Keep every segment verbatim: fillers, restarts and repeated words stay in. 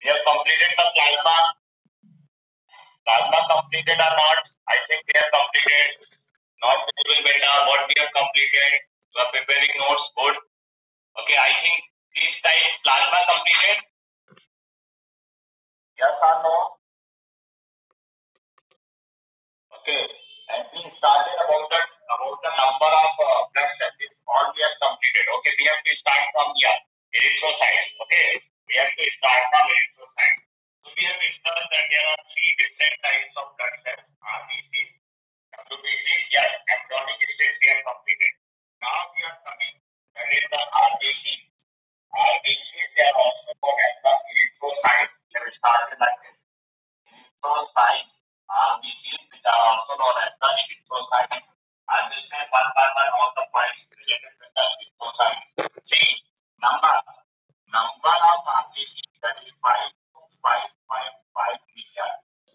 We have completed the plasma. Plasma completed or not? I think we have completed. Not visible beta. What we have completed? You are preparing notes. Good. Okay, I think please type plasma completed. Yes or no? Okay, and we started about the about the number of uh, blood cells. This all we have completed. Okay, we have to start from here. Erythrocytes. Okay, we have to start from erythrocytes. So we have discussed that there are three different types of blood cells: R B Cs, W B Cs. Yes, embryonic stage we have completed. Now we are coming. That is the R B Cs. R B Cs they are also called as the erythrocytes. We have started like this. Erythrocytes. R B Cs, which are also known as the erythrocytes. I will say one by one all the points related with the erythrocytes. See, number number of R B Cs, that is five to five point five million.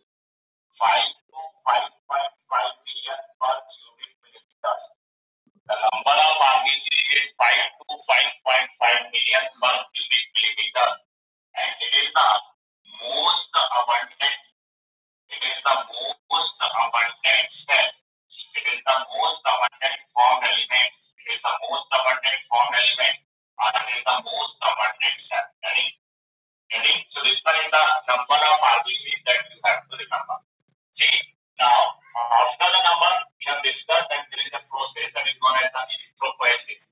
five to five point five million per cubic millimeters. The number of R B Cs is five to five point five million per cubic millimeters, and it is the most abundant. It is the most abundant cell. It is the most abundant form element. It is the most abundant form element, or it is the most abundant cell. Ready? Ready? So this one is the number of R B Cs that you have to remember. See, now after the number, we have discussed that there is a process that is known as the erythropoiesis.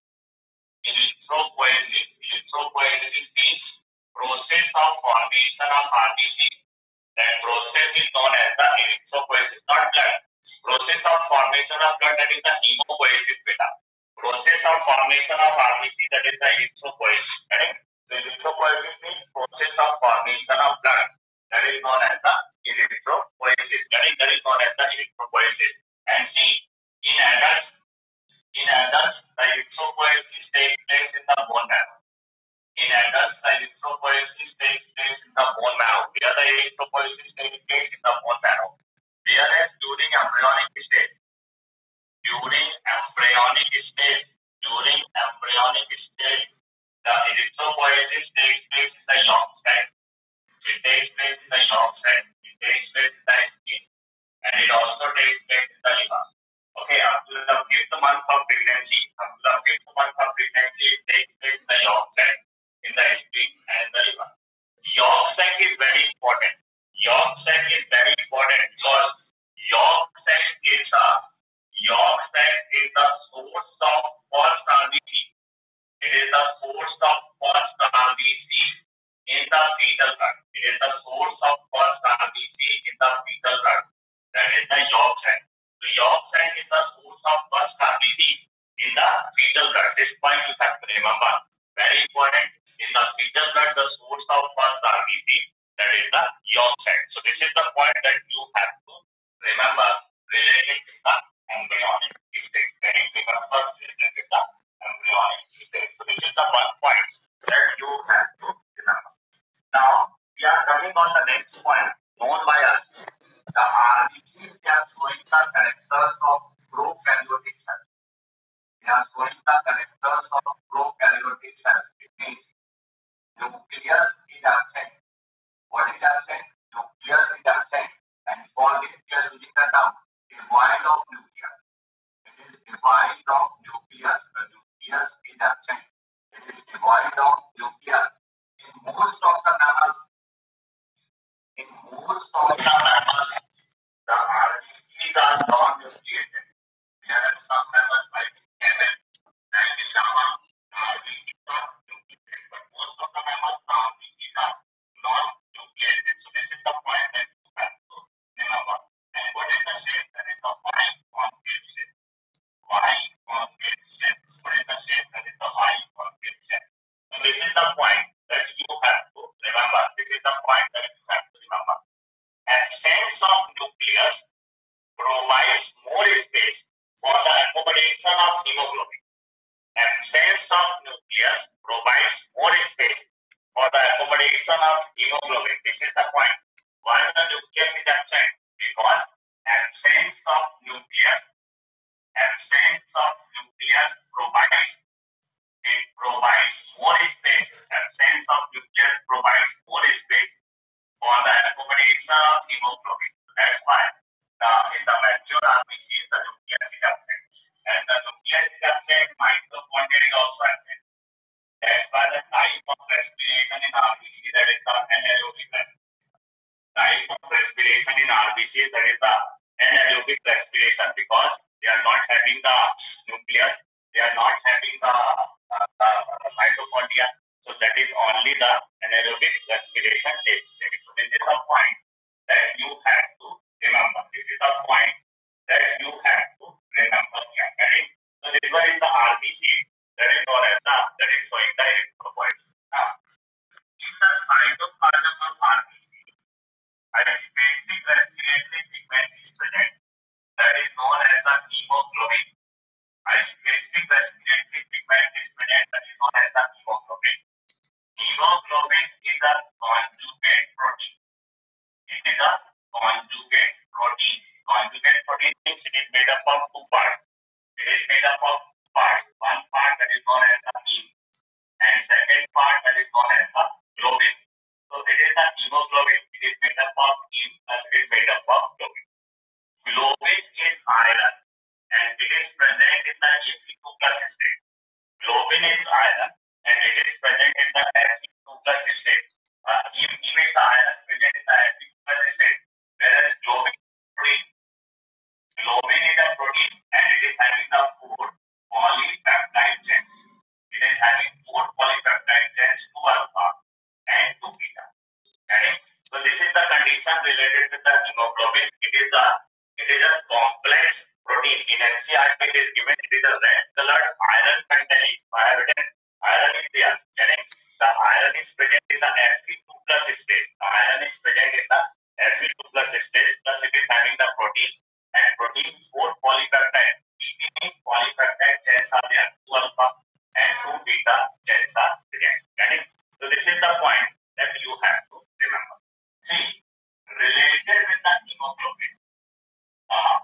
Erythropoiesis. Erythropoiesis means process of formation of R B Cs. That process is known as the erythropoiesis, not blood. Process of formation of blood, that is the hemopoiesis beta. Process of formation of R B C, that is the erythropoiesis. Correct? So erythropoiesis means process of formation of blood. That is known as the erythropoiesis. That is, that is known as the erythropoiesis. And see, in adults, in adults, the erythropoiesis takes place in the bone marrow. In adults, the erythropoiesis takes place in the bone marrow. Where the erythropoiesis takes place in the bone marrow. Whereas during embryonic stage, during embryonic stage, during embryonic stage, the erythropoiesis takes place in the yolk sac. It takes place in the yolk sac. It takes place in the skin, and it also takes place in the liver. Okay, up to the fifth month of pregnancy, up to the fifth month of pregnancy, it takes place in the yolk sac, in the spleen, and in the liver. Yolk sac is very important. Yolk sac is very important because yolk sac is the yolk sac is the source of first R B C. It is the source of first R B C in the fetal blood. It is the source of first R B C in the fetal blood. That is the yolk sac. The yolk sac is the source of first R B C in the fetal blood. This point you have to remember. Very important. In the fetal blood, the source of first R B C, that is the yolk sac. So this is the point that you have to remember related to the embryonic stage. Very remember related to the embryonic stage. So this is the one point that you have to remember. Now we are coming on the next point known by us. The R B Cs are showing the characters of prokaryotic cells. They are showing the characters of prokaryotic cells. It means nucleus is absent. What is absent? Nucleus is absent. And for this we are using the term devoid of nucleus. It is devoid of nucleus. The nucleus is absent. It is devoid of nucleus. In most of the mammals, in most of the mammals, the R B Cs are non-nucleated. There are some mammals like camel, like llama, R B Cs are nucleated, but most of the mammals, the R B Cs are non-nucleated. So this is the point that you have to remember. And what is the shape? That is the Y-concave shape. Y-concave shape. What is the shape? That is the Y-concave shape. So this is the point that you have to remember. This is the point that you have to remember. Absence of nucleus provides more space for the accommodation of hemoglobin. Absence of nucleus provides more space for the accommodation of hemoglobin. This is the point. Why the nucleus is absent? Because absence of nucleus, absence of nucleus provides it provides more space. Absence of nucleus provides more space for the accommodation of hemoglobin. That's why the, in the mature R B C the nucleus is absent. And the nucleus is absent, mitochondria is also absent. That's why the type of respiration in R B C that is the anaerobic respiration. Type of respiration in R B C that is the anaerobic respiration because they are not having the nucleus, they are not having the, uh, the mitochondria. So that is only the anaerobic respiration takes place. So this is the point that you have to remember. This is the point that you have to remember here. Right? So this one is the R B C that is known as the that is showing the erythropoiesis. Now, in the cytoplasm of R B C, a specific respiratory pigment is present that is known as the hemoglobin. A specific respiratory pigment is present that is known as the hemoglobin. Hemoglobin is a conjugate protein. It is a conjugate protein. Conjugate protein means it is made up of two parts. It is made up of two parts. One part that is known as the heme, and second part that is known as the globin. So it is the hemoglobin. It is made up of heme plus it is made up of globin. Globin is iron and it is present in the F e two plus state. Globin is iron and it is present in the F e two plus state. Uh, heme, heme is the iron present in the F e two plus state, whereas globin protein. Globin is a protein and it is having the four polypeptide chains. It is having four polypeptide chains, two alpha and two beta. Okay? So this is the condition related with the hemoglobin. It is a it is a complex protein. In N C E R T it is given it is a red colored iron containing iron. Iron is there. Okay? The iron is present in the F e two plus stage. The iron is present in the F e two plus stage plus it is having the protein. And protein four polypeptide. P P means polypeptide chains are there, two alpha and two beta chains are there. Okay? So this is the point that you have to remember. See, related with the hemoglobin, uh,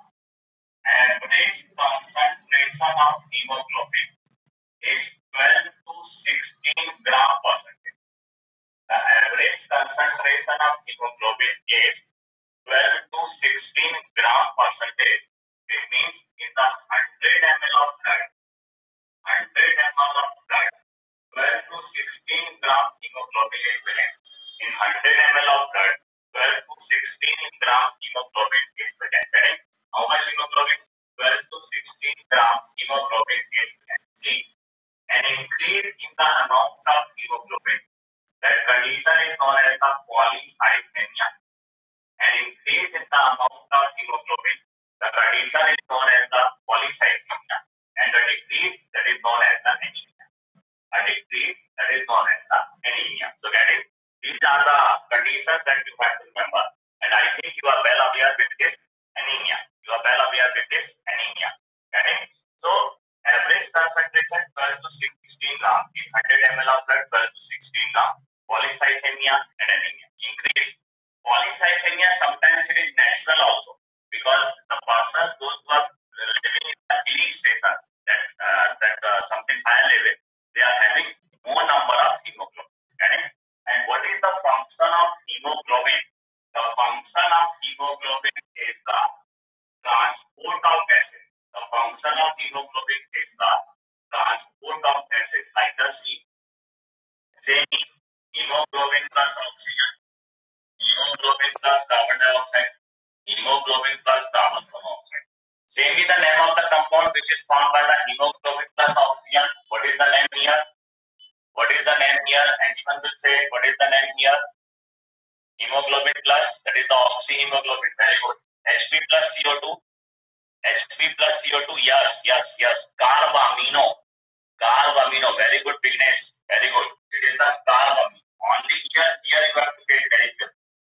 average concentration of hemoglobin is twelve to sixteen gram percentage. The average concentration of hemoglobin is twelve to sixteen gram percentage. It means in the one hundred milliliters of blood, one hundred milliliters of blood, twelve to sixteen gram hemoglobin is present. In one hundred milliliters of blood, twelve to sixteen gram hemoglobin is present. How much hemoglobin? twelve to sixteen gram hemoglobin is present. See, an increase in the amount of hemoglobin, that condition is known as the polycythemia. An increase in the amount of hemoglobin, the condition is known as the polycythemia, and the decrease that is known as the anemia. A decrease that is known as the anemia. So that is, these are the conditions that you have to remember, and I think you are well aware with this anemia. You are well aware with this anemia. Okay? So average concentration twelve to sixteen gram in one hundred milliliters of blood, twelve to sixteen gram. Polycythemia and anemia. Increase. Polycythemia sometimes it is natural also because the persons those who are living in the hilly stations that uh, that uh, something higher level, they are having more number of hemoglobin. Okay? And what is the function of hemoglobin? The function of hemoglobin is the transport of gases. The function of hemoglobin is the transport of gases like the C. Same hemoglobin plus oxygen, hemoglobin plus carbon dioxide, hemoglobin plus carbon monoxide. Same is the name of the compound which is formed by the hemoglobin plus oxygen. What is the name here? What is the name here? Anyone will say what is the name here? Hemoglobin plus, that is the oxyhemoglobin. Very good. H P plus C O two. H P plus C O two. Yes, yes, yes. Carbamino. Carbamino. Very good, Vignesh. Very good. It is the carbamino. Only here, here you have to get very clear.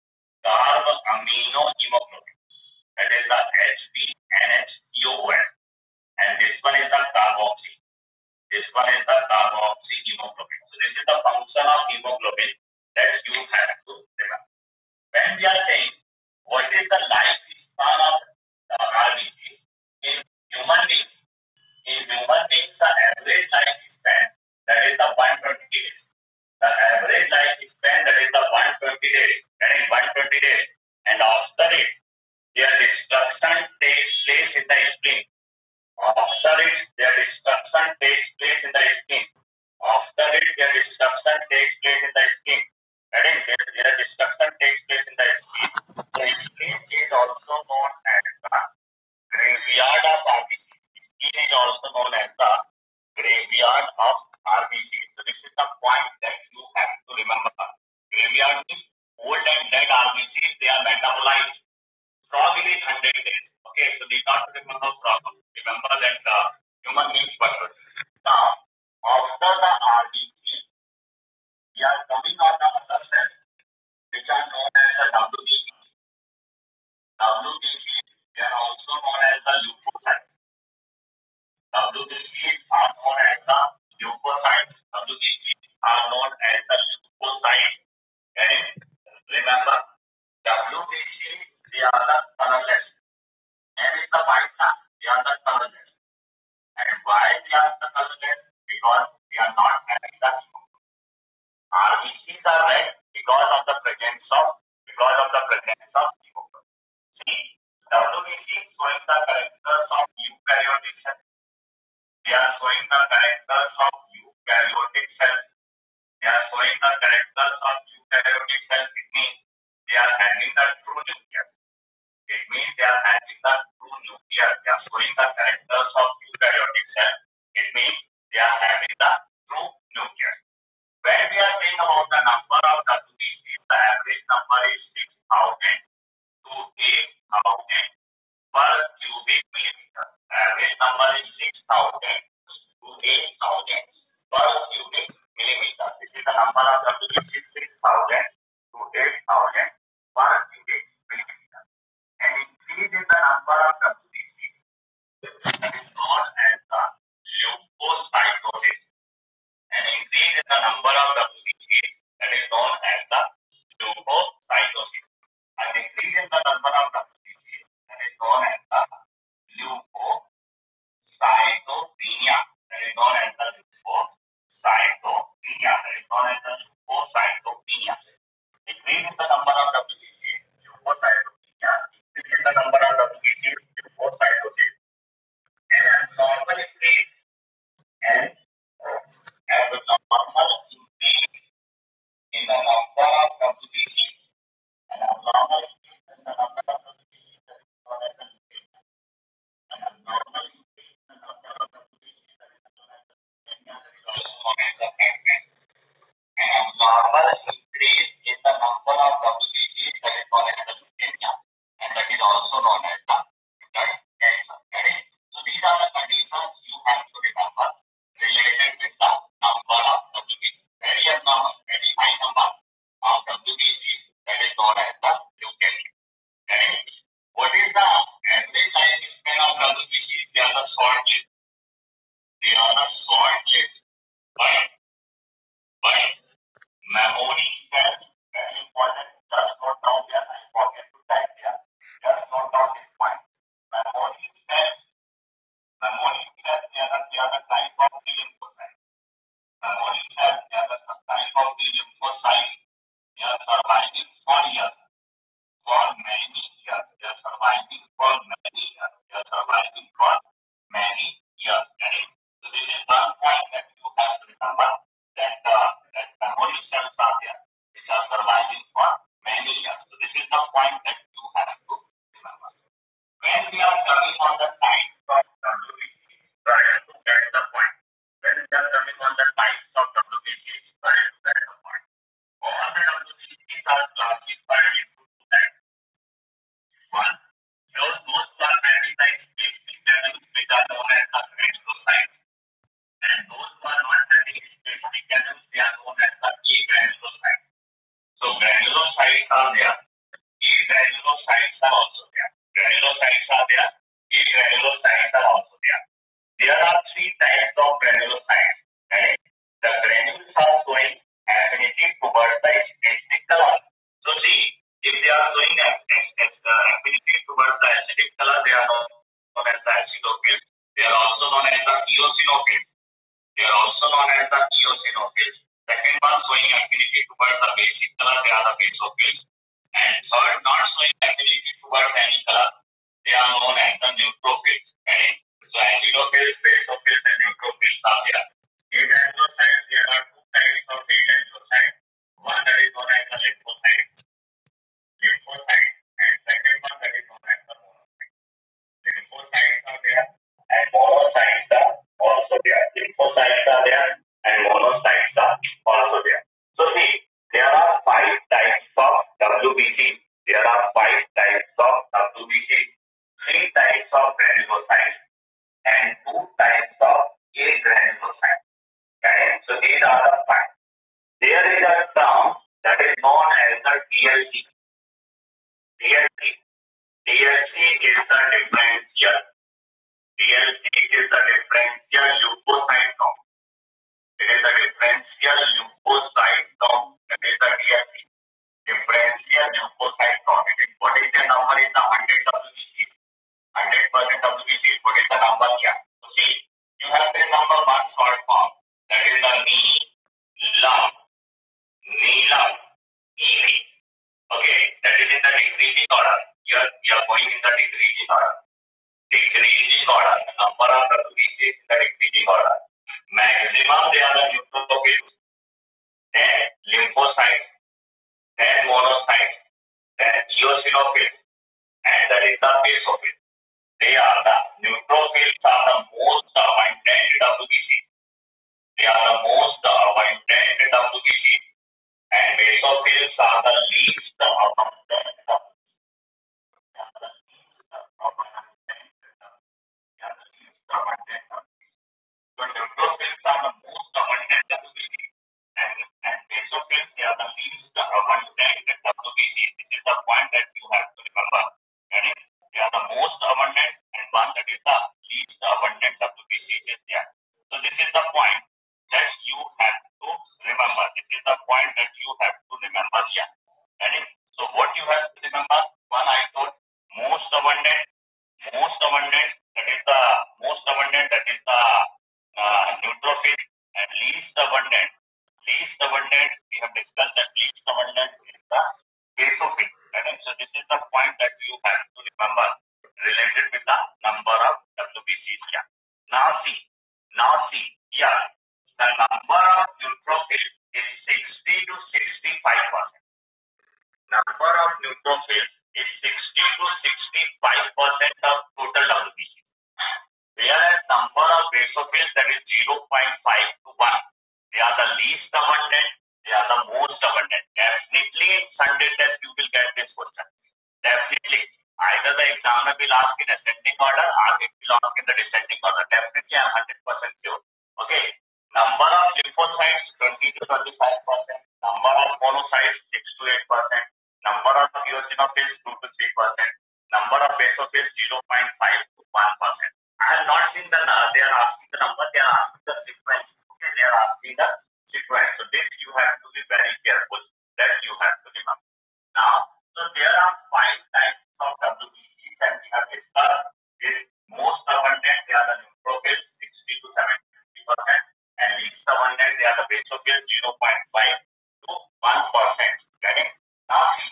Carbamino hemoglobin. That is the H P N H C O N. And this one is the carboxy. This one is the carboxy hemoglobin. So this is the function of hemoglobin that you have to remember. When we are saying what is the lifespan of the R B C in human beings, in human beings the average lifespan that is the one hundred twenty days. The average lifespan that is the one hundred twenty days. days. That is one hundred twenty days. And after it, their destruction takes place in the spleen. After it, their destruction takes place in the spleen. After it, their destruction takes place in the spleen. That is, their, their destruction takes place in the spleen. The spleen is also known as the graveyard of R B C. Spleen is also known as the graveyard of R B C. So this is the point that you have to remember. Graveyard means old and dead R B Cs, they are metabolized. Frog is one hundred days. Okay, so we got to remember frog. Remember that uh, human means butter. Now, after the R B Cs, we are coming on the other cells, which are known as the W B Cs. W B Cs, they are also known as the leukocytes. W B Cs are known as the leukocytes. W B Cs are known as the leukocytes. Okay? Remember, W B Cs, they are the colorless. And is the white line, they are the colorless. And why they are the colorless? Because they are not having the hemoglobin. R B Cs are red because of the presence of because of the presence of hemoglobin. See, W B Cs showing the characters of eukaryotic cells. They are showing the characters of eukaryotic cells. They are showing the characters of eukaryotic cells. It means they are having the true nucleus. It means they are having the true nucleus. They are showing the characters of eukaryotic cell. It means they are having the true nucleus. When we are saying about the number of W B Cs, the average number is six thousand to eight thousand per cubic millimeter. The average number is six thousand to eight thousand per cubic millimeter. This is the number of W B Cs, six thousand to eight thousand per cubic millimeter. An increase in the number of W B Cs that is known as the leukocytosis. An increase in the number of W B Cs that is known as the leukocytosis. An increase in the number of W B Cs that is known as the leukocytopenia. That is known as the leukocytopenia. That is known as the leukocytopenia. Increase in the number of W B Cs, leukocytopenia. Increase in the number of W B Cs, leukocytosis. An abnormal increase and abnormal increase in the number of W B Cs. An abnormal increase in the number of W B Cs that is known as the leukemia. An abnormal increase in the number of W B Cs that is known as the leukemia. That is also known as the cancer. An abnormal increase in the number of W B Cs that is known as the leukemia, and that is also known as the blood cancer. Okay? So these are the conditions you have to remember related with the number of W B Cs. Very abnormal, very high number of W B Cs that is known as the leukemia. Okay? What is the average lifespan of W B Cs? They are the short-lived. They are the short-lived. But, but memory cells, very important. Just note down there. I forget to type there. Just note down this point. Memory cells, memory cells, they are the, they are the type of B lymphocytes. Memory cells, they are the type of B lymphocytes. They are surviving for years. For many years. They are surviving for many years. They are surviving for many years. Okay? So this is one point that you have to remember, that uh, that memory cells are there which are surviving for many years. So this is the point that you have to remember. When we are coming on the types of W B Cs, try to get the point. When we are coming on the types of W B Cs, try to get the point. All the W B Cs are classified into two types. One, those those who are having the specific values which are known as the granulocytes. And those who are not having specific values, they are known as the agranulocytes. So granulocytes are there. Agranulocytes are also there. Granulocytes are there. Agranulocytes are also there. There are three types of granulocytes. Right? The granules are showing affinity towards the specific color. So see, if they are showing affinity towards the acidic color, they are known as the acidophils. They are also known as the eosinophils. They are also known as the eosinophils. Second one showing affinity towards the basic color, they are the basophils. And third, not showing affinity towards any color, they are known as the neutrophils. Okay? So acidophils, basophils, and neutrophils are there. Eight androcytes, there are two types of eight androcytes. One that is known as the lymphocytes, lymphocytes, and second one that is known as the monocytes. Lymphocytes are there, and monocytes are also there. Lymphocytes are there, and monocytes are also there. So see, there are five types of W B Cs. There are five types of W B Cs. Three types of granulocytes and two types of agranulocytes. Okay? So these are the five. There is a term that is known as the D L C. D L C. D L C is the differential. D L C is the differential leukocyte count. It is the differential leukocyte count. That is the D L C. Differential leukocyte count. It is, what is the number in the one hundred W B C? one hundred percent W B C. What is the number here? So see, you have to remember one short form. That is the Neelam. Neelam. E V. Okay, that is in the decreasing order. You are, you are going in the decreasing order. Decreasing order. The number of W B C is in the decreasing order. Maximum, they are the neutrophils, then lymphocytes, then monocytes, then eosinophils, and that is the basophils. They are the neutrophils are the most abundant W B Cs. They are the most abundant W B Cs, and basophils are the least abundant W B Cs. They are the least abundant. They are the least abundant W B Cs. So neutrophils are the most abundant W B Cs, and, and basophils they are the least abundant W B Cs. This is the point that you have to remember. Okay? They are the most abundant, and one that is the least abundant W B Cs is there. So this is the point that you have to remember. This is the point that you have to remember here. Okay? So what you have to remember? One I told most abundant, most abundant. That is the most abundant. That is the uh, neutrophil, and least abundant. Least abundant. We have discussed that least abundant is the basophil. Okay? So this is the point that you have to remember related with the number of W B Cs here. Now see, now see, here the number of neutrophil is sixty to sixty-five percent. Number of neutrophils is sixty to sixty-five percent of total W B Cs. Whereas number of basophils, that is zero point five to one. They are the least abundant. They are the most abundant. Definitely in Sunday test you will get this question. Definitely. Either the examiner will ask in ascending order or it will ask in the descending order. Definitely I am one hundred percent sure. Okay. Number of lymphocytes twenty to twenty-five percent. Number of monocytes six to eight percent. Number of eosinophils two to three percent. Number of basophils zero point five to one percent. I have not seen the, uh, they are asking the number, they are asking the sequence. Okay, they are asking the sequence. So this you have to be very careful that you have to remember. Now, so there are five types of W B Cs that we have discussed. Is most abundant, they are the neutrophils sixty to seventy percent, and least abundant, they are the basophils zero point five to one percent. Okay? Now see,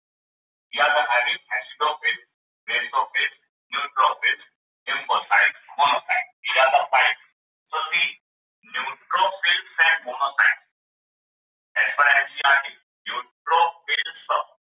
we are the having acidophils, basophils, neutrophils, lymphocytes, monocytes. These are the five. So see, neutrophils and monocytes. As per N C E R T, neutrophils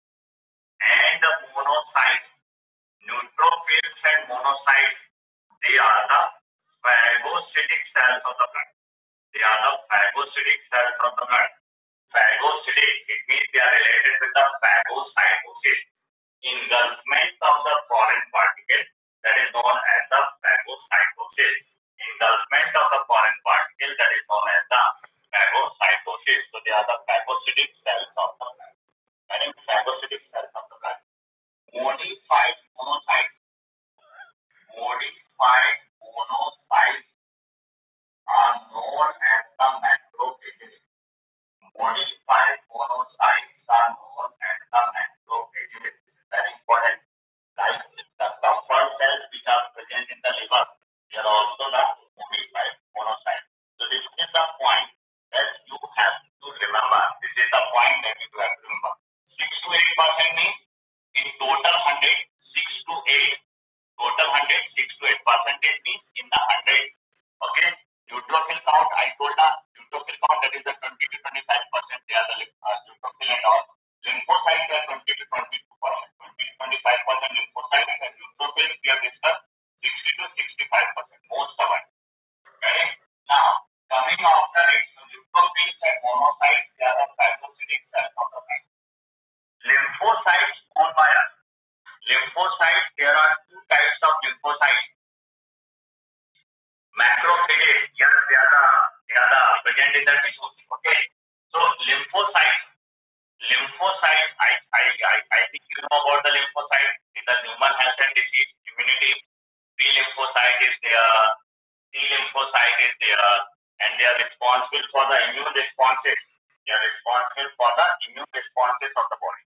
and the monocytes, neutrophils and monocytes, they are the phagocytic cells of the blood. They are the phagocytic cells of the blood. Phagocytic, it means they are related with the phagocytosis, engulfment of the foreign particle, that is known as the phagocytosis. Engulfment of the foreign particle, that is known as the phagocytosis. So they are the phagocytic cells of the blood. And phagocytic cells of the blood. Modified monocytes. Modified monocytes are known as the macrophages. Modified monocytes are known as the macrophages. This is very important. Like the buffer cells which are present in the liver, they are also the modified monocytes. So this is the point that you have percent means in total one hundred, six to eight, total one hundred, six to eight percentage means in the one hundred. Okay, neutrophil count, I told the neutrophil count that is the twenty to twenty-five percent, they are the uh, neutrophil and all. Lymphocytes are twenty to twenty-two percent, twenty to twenty-five percent lymphocytes, and neutrophils we have discussed sixty to sixty-five percent, most of it. Okay, now coming after it, so neutrophils and monocytes, they are the phagocytic cells of the body. Lymphocytes owned by us. Lymphocytes, there are two types of lymphocytes. Macrophages, yes, they are the they are the present in the tissues. Okay, so lymphocytes, lymphocytes, I I I, I think you know about the lymphocyte in the human health and disease immunity. B lymphocyte is there, T lymphocyte is there, and they are responsible for the immune responses. They are responsible for the immune responses of the body.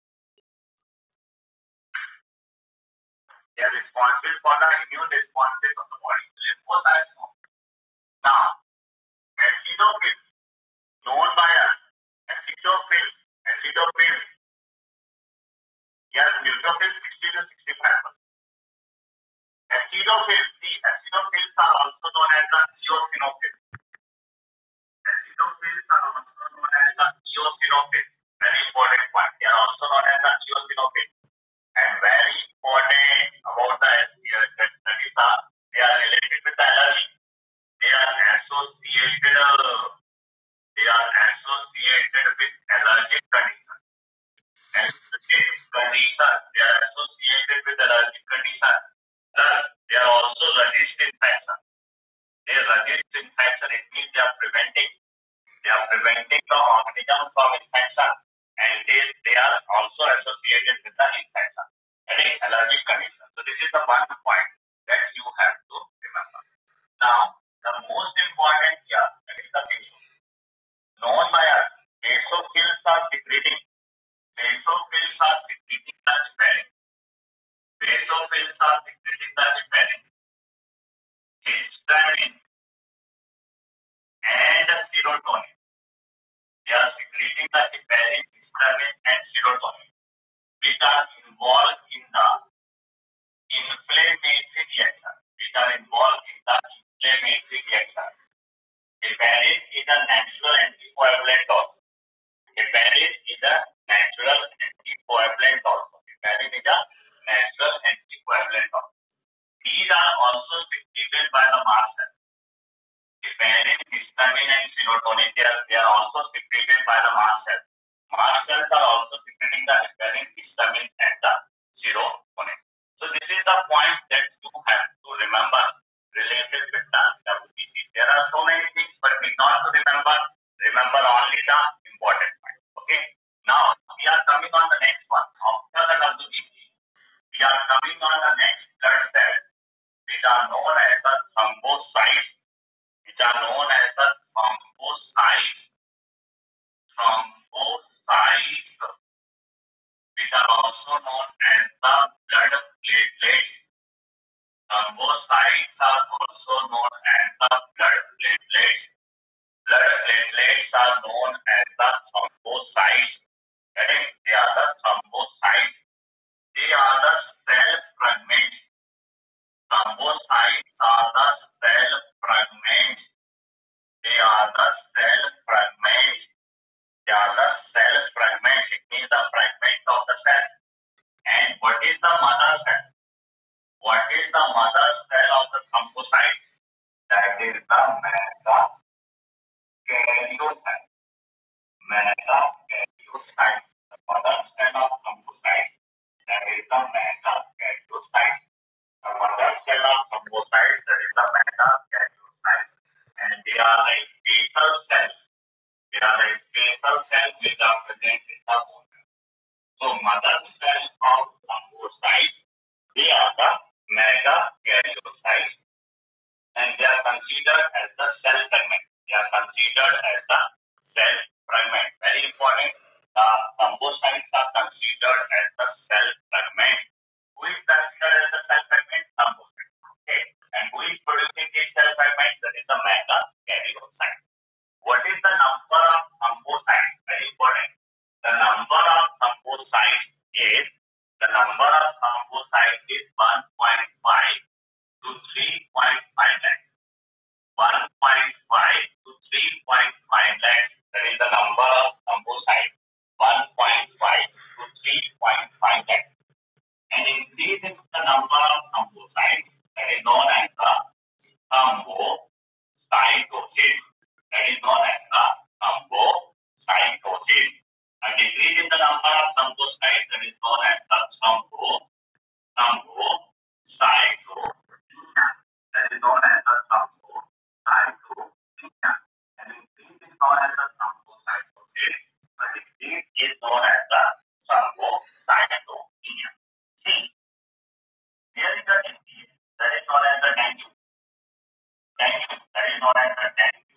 They are responsible for the immune responses of the body. Lymphocytes. Now, acidophils, known by us. Acidophils, acidophils. Yes, neutrophils sixty to sixty-five percent. Acidophils, see, acidophils are also known as the eosinophils. Acidophils are also known as the eosinophils. Very important point. They are also known as the eosinophils. And very important about the that is the they are related with the allergy. They are associated. Uh, they are associated with allergic condition. Allergic condition. They are associated with allergic condition. Plus, they are also resist infection. They resist infection. It means they are preventing. They are preventing the organism from infection, and they they are also associated with the infection. Any allergic condition. So this is the one point that you have to remember. Now, the most important here, that is the tissue. Known by us, basophils are secreting. Basophils are secreting the heparin. Basophils are secreting the heparin, histamine, and serotonin. They are secreting the heparin, histamine, and serotonin, which are involved in the inflammatory reaction. Which are involved in the inflammatory reaction. Heparin is a natural anticoagulant also. Heparin is a natural anticoagulant also. Heparin is a natural anticoagulant also. These are also secreted by the mast cells. Heparin, histamine, and serotonin, they are, they are also secreted by the mast cells. Mast cells are also secreting the heparin, histamine, and the serotonin. So this is the point that you have to remember related with the W B C. There are so many things, but we not to remember. Remember only the important point. Okay. Now we are coming on the next one. After the W B C, we are coming on the next blood cells, which are known as the thrombocytes. Which are known as the thrombocytes. Thrombocytes, which are also known as the blood platelets. Thrombocytes are also known as the blood platelets. Blood platelets are known as the thrombocytes. Okay? They are the thrombocytes. They are the cell fragments. Thrombocytes are the cell fragments. They are the cell fragments. They are the cell fragments. It means the fragment of the cell. And what is the mother cell? What is the mother cell of the thrombocytes? That is the megakaryocyte. Megakaryocyte. The mother cell of thrombocytes. That is the megakaryocyte. The mother cell of thrombocytes. That is the megakaryocyte. And they are the special cells. They are the special cells which are present in the bone. So mother cell of thrombocytes, they are the megakaryocytes, and they are considered as the cell fragment. They are considered as the cell fragment. Very important. The thrombocytes are considered as the cell fragment. Who is considered as the cell fragment? Thrombocytes. Okay. And who is producing these cell fragments? That is the megakaryocytes. What is the number of thrombocytes? Very important. The number of thrombocytes is the number of thrombocytes is one point five to three point five lakhs. one point five to three point five lakhs. That is the number of thrombocytes. one point five to three point five lakhs. An increase in the number of thrombocytes that is known as the thrombocytosis. That is known as the thrombocytosis. A decrease in the number of thrombocytes that is known as the thrombo, thrombocytopenia. That is known as the thrombocytopenia. An increase is known as the thrombocytosis. A decrease is known as the thrombocytopenia. See, there is a disease that is known as the dengue. Dengue, that is known as the dengue.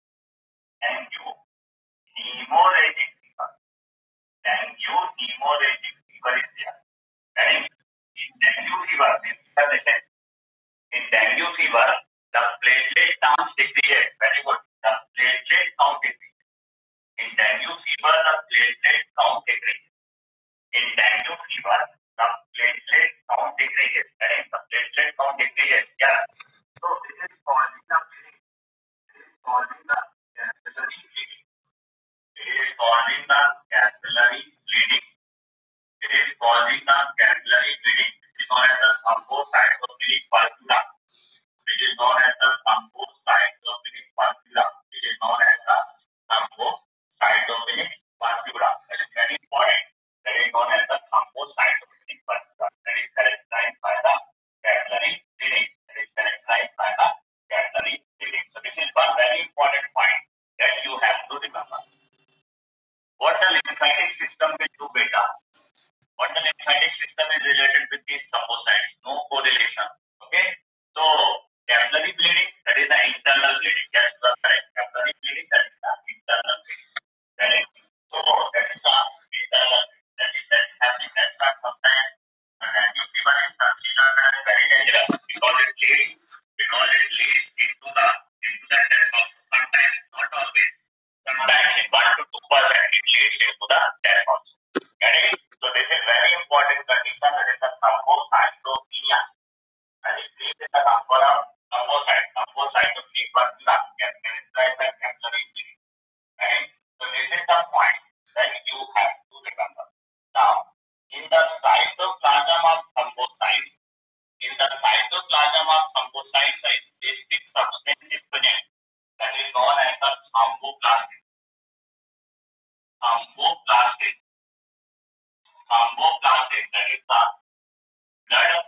Dengue, hemorrhagic fever. Dengue, hemorrhagic fever is there. Right? In dengue fever, listen. In dengue fever, the platelet count decreases. Very good. The platelet count decreases. In dengue fever, the platelet count decreases. In dengue fever, the platelet count decreases. Right? The platelet count decreases. Yes. So it is causing the bleeding. It is causing the capillary bleeding. It is causing the capillary bleeding. It is causing the capillary bleeding. It is known as the thrombocytopenic purpura. It is known as the thrombocytopenic purpura. It is known as the thrombocytopenic purpura. That is very important. That is known as the thrombocytopenic purpura. That is characterized by the capillary bleeding. That is characterized by the capillary bleeding. So this is one very important point that you have to remember. What the lymphatic system will do, beta? What the lymphatic system is related with these thrombocytes? No correlation. Okay. So capillary bleeding, that is the internal bleeding. Yes, you are correct. Capillary bleeding, that is the internal bleeding. Correct. So that is the internal bleeding. That is that is happening. That's not sometimes dengue fever is considered as very dangerous because it leads because it leads into the into the death of sometimes, not always. Sometimes in one to two percent it leads into the death also. Correct. So this is very important condition, that is the thrombocytopenia. And increase in the number of thrombocytes, thrombocytopenic purpura, characterized by capillary bleeding. Right? So this is the point that you have to remember. Now, in the cytoplasm of thrombocytes, in the cytoplasm of thrombocytes, a specific substance is present that is known as the thromboplastin. Thromboplastin. Thromboplastin, that is the blood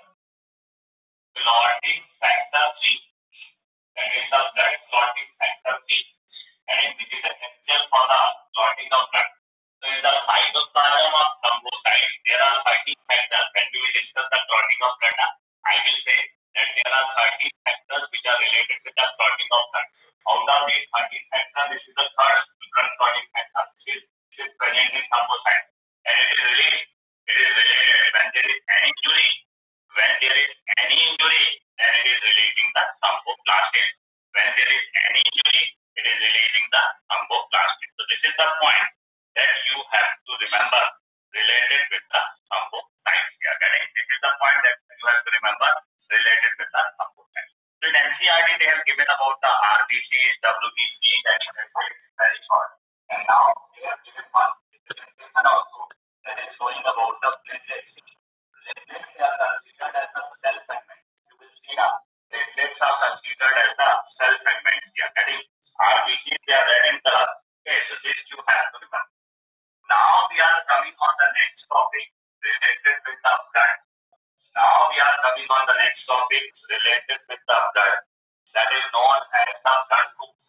clotting factor three. That is the blood clotting factor three. And which is essential for the clotting of blood. So in the cytoplasm of thrombocytes, there are thirty factors. When we will discuss the clotting of blood, I will say that there are thirty factors which are related with the clotting of blood. Out of these thirty factors, this is the third blood clotting factor. This is, this is present in thrombocytes. And it is released. It is related when there is any injury. When there is any injury, then it is releasing the thromboplastin. When there is any injury, it is releasing the thromboplastin. So this is the point that you have to remember related with the thrombocytes. You are getting? This is the point that you have to remember related with the thrombocytes. So in N C R T, they have given about the R B Cs, W B Cs, and very short. And now they have given one presentation also that is showing about the platelets. Platelets are considered as the cell fragments. You will see now, platelets are considered as the cell fragments. You are getting? R B Cs, they are red in color. Okay, so this you have to remember. Now we are coming on the next topic related with the blood. Now we are coming on the next topic related with the blood. That is known as the blood groups.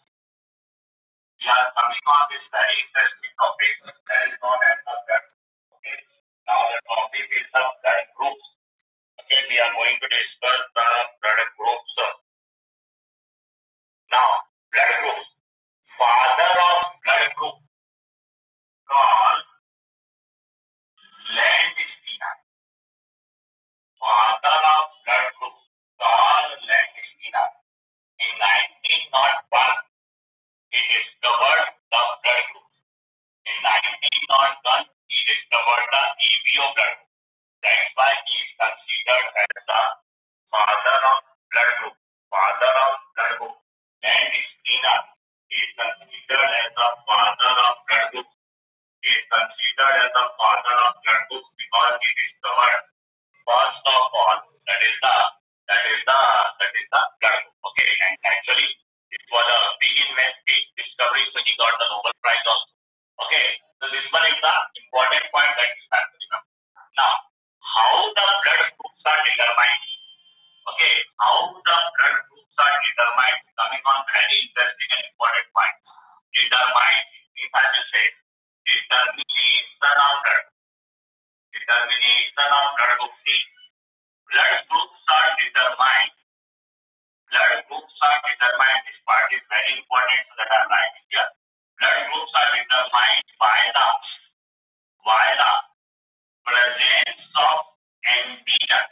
We are coming on this very interesting topic that is known as the blood. Okay. Now the topic is the blood groups. Okay, we are going to discuss the blood groups. Now, blood groups. Father of blood group called Landsteiner. Father of blood group called Landsteiner. In nineteen oh one, he discovered the blood groups. In nineteen did not done, he discovered the A B O blood group. That's why he is considered as the father of blood group. Father of blood group. And Skinner is considered as the father of blood group. He is considered as the father of blood groups because he discovered first of all that is the that is the that is the blood group. Okay, and actually it was a big invent, big discovery, so he got the Nobel Prize also. Okay, so this one is the important point that you have to remember. Now, how the blood groups are determined? Okay, how the blood groups are determined? Coming on very interesting and important points. Determined means I will say determination of blood. Determination of blood group. See, blood groups are determined. Blood groups are determined. This part is very important, so that I am writing here. Blood groups are determined by the by the presence of antigen.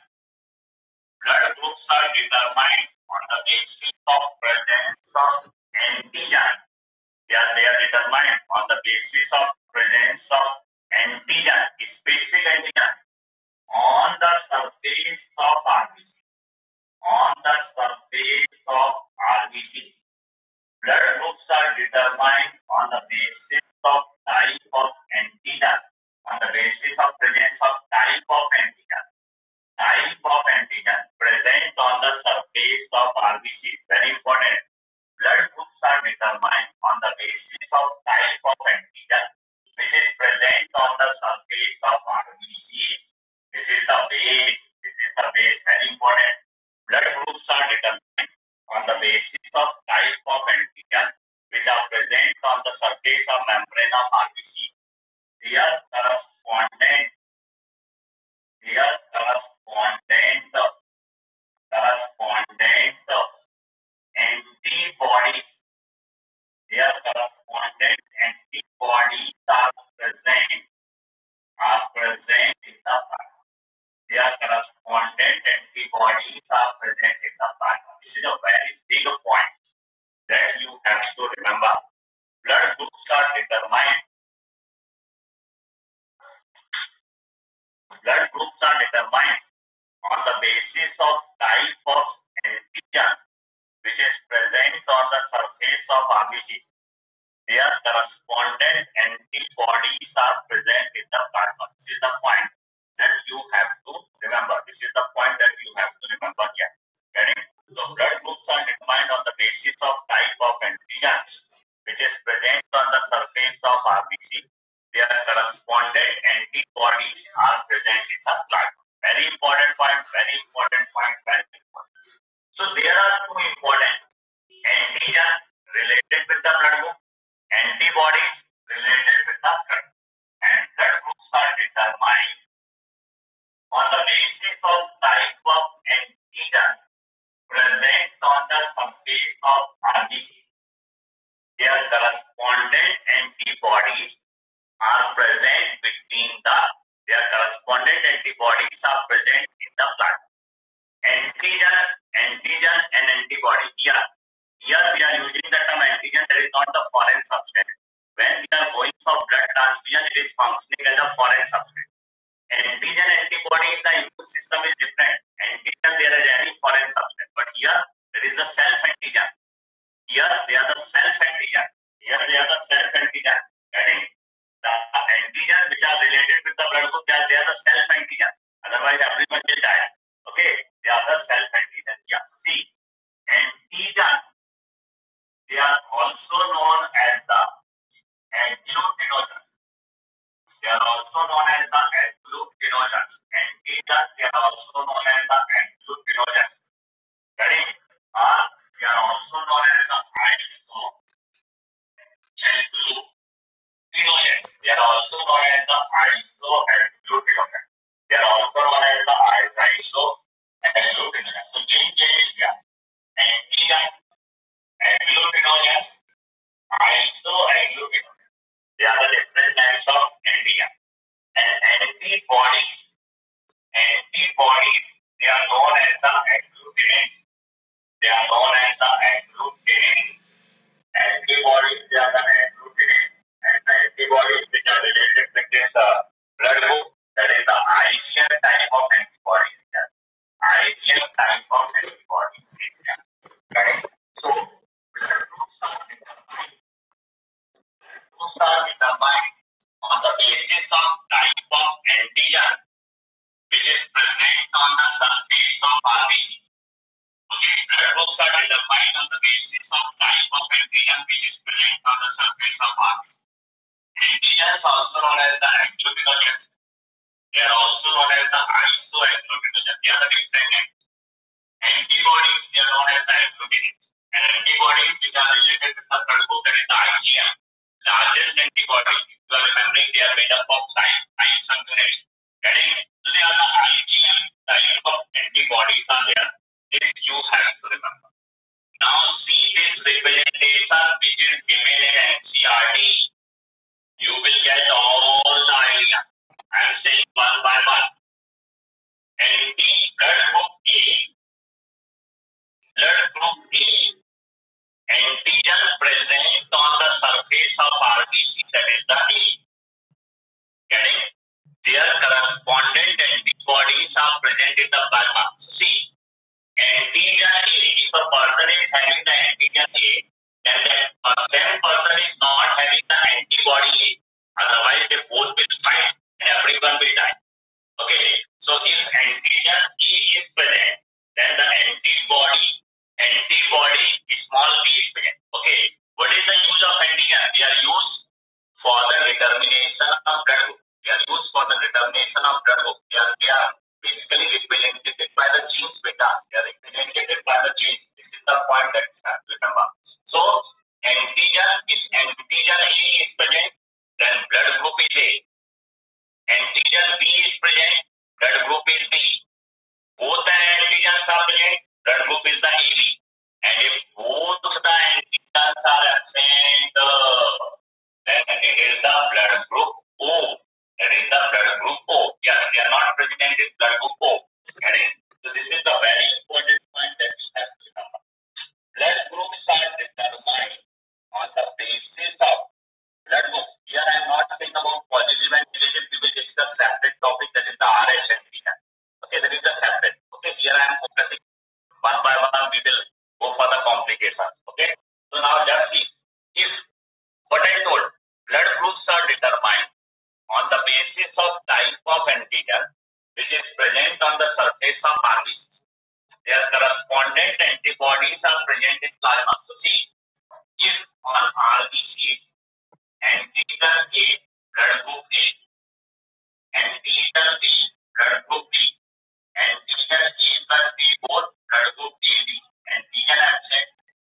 Blood groups are determined on the basis of presence of antigen. They are, they are determined on the basis of presence of antigen, specific antigen on the surface of R B C. On the surface of R B C. Blood groups are determined on the basis of type of antigen. On the basis of presence of type of antigen. Type of antigen present on the surface of R B C is very important. Blood groups are determined on the basis of type of antigen which is present on the surface of R B C. This is the base. This is the base. Very important. Blood groups are determined on the basis of type of antigen which are present on the surface of membrane of R B C. Their correspondent, their correspondent, correspondent antibodies, their correspondent antibodies are present, are present in the plasma. Their correspondent antibodies are present in the plasma. This is a very big point that you have to remember. Blood groups are determined. Blood groups are determined on the basis of type of antigen which is present on the surface of R B C. Their correspondent antibodies are present in the plasma. This is the point that you have to remember. This is the point that you have to remember here. Getting? So blood groups are determined on the basis of type of antigens which is present on the surface of R B C. Their correspondent antibodies are present in the plasma. Very important point, very important point, very important. So there are two important antigen related with the blood group, antibodies related with the blood. And blood groups are determined on the basis of type of antigen present on the surface of R B C. Their correspondent antibodies are present between the their correspondent antibodies are present in the blood. Antigen, antigen and antibody. Here, here we are using the term antigen. That is not the foreign substance. When we are going for blood transfusion, it is functioning as a foreign substance. Antigen antibody in the immune system is different. Antigen there is any foreign substance, but here there is the self antigen. Here they are the self antigen. Here they are the self antigen. Getting? The antigen which are related with the blood group, they are, they are the self antigen. Otherwise, everyone will die. Okay, they are the self antigen. Yeah. See, antigen, they are also known as the agglutinogens. They are also known as the agglutinogens. Antigens, they are also known as the agglutinogens. Getting? Uh, they are also known as the iso agglutinogens. They are also known as the iso-agglutinogens. They are also known as the iso-agglutinogens. So, change is here. Antigen, agglutinogens, iso-agglutinogens. They are the different types of antigen. And antibodies, antibodies, they are known as the agglutinates. They are known as the agglutinates. Antibodies, they are the agglutinates. And antibodies which are related with this uh, blood group, that is the IgM type of antibodies. IgM type of antibodies. Correct? So, blood groups are determined, groups are determined on the basis of type of antigen which is present on the surface of R B C. Okay, blood groups are determined on the basis of type of antigen which is present on the surface of R B C. Antigens, also known as the antigens, they are also known as the isoantigens. They are the different antibodies. They are known as the antigens. And antibodies which are related with the blood group, that is the IgM, largest antibody. If you are remembering, they are made up of isomer units. Getting so they are the IgM type of antibodies are there. This you have to remember. Now see this representation which is given in N C R T. You will get all the idea. I am saying one by one. Anti blood group A, blood group A, antigen present on the surface of R B C, that is the A. Getting? Their correspondent antibodies are present in the plasma. See, antigen A, if a person is having the antigen A, then that same person is not having the antibody A. Otherwise, they both will fight and everyone will die. Okay, so if antigen A is present, then the antibody, antibody small b is present. Okay, what is the use of antigen? They are used for the determination of blood group. They are used for the determination of blood group. They are, they are basically represented by the genes, beta. They are represented by the genes. This is the point that you have to remember. So, antigen, if antigen A is present, then blood group is A. Antigen B is present, blood group is B. Both the antigens are present, blood group is the A B. And if both the antigens are absent, uh, then it is the blood group O. That is the blood group O. Yes, they are not present in blood group O. Getting? So this is the very important point that you have to remember. Blood groups are determined on the basis of blood group. Here I am not saying about positive and negative. We will discuss separate topic, that is the R H antigen. Okay, that is the separate. Okay, here I am focusing one by one. We will go for the complications. Okay, so now just see if what I told, blood groups are determined on the basis of type of antigen which is present on the surface of R B C. Their correspondent antibodies are present in plasma. So see, if on R B C, antigen A, blood group A, antigen B, blood group B, antigen A plus B, both blood group A B, antigen absent.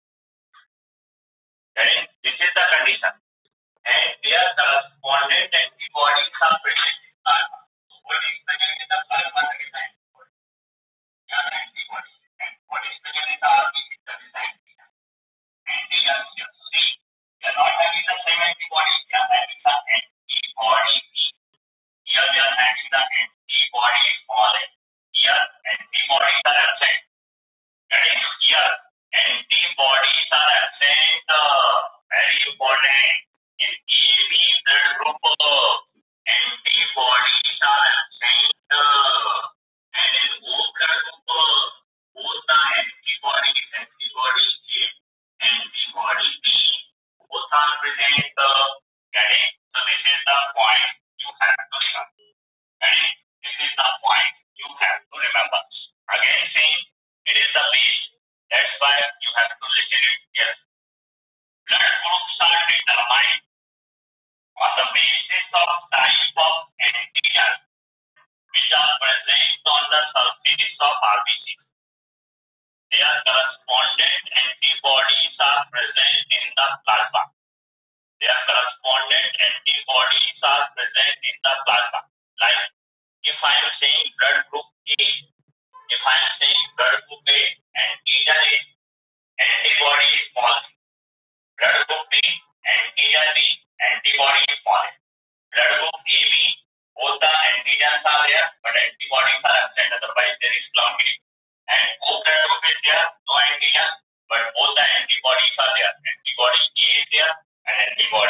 This is the condition. And their correspondent antibodies are present in plasma. So what is present in the plasma? That is the antibody. They are the antibodies. And what is present in the R B C? That is the antigen. Antigens here. So see, they are not having the same antibody. They are having the antibody B. Here they are having the antibody small a. Here antibodies are absent. Getting here antibodies are absent. Uh, very important. In A B blood group, antibodies are absent. Uh, and in O blood group, both the antibodies, antibody A, antibody B, both are present. Uh, getting? So this is the point you have to remember. Getting? This is the point you have to remember. Again saying, it is the base. That's why you have to listen it carefully. Blood groups are determined on the basis of type of antigen which are present on the surface of R B Cs. Their correspondent antibodies are present in the plasma. Their correspondent antibodies are present in the plasma. Like if I am saying blood group A, if I am saying blood group A, antigen A, antibody is small. Blood group B, antigen B, antibody is small. Blood group A B, both the antigens are there, but antibodies are absent. Otherwise, there is clumping. And O blood group is there, no antigen, but both the antibodies are there. Antibody A is there and antibody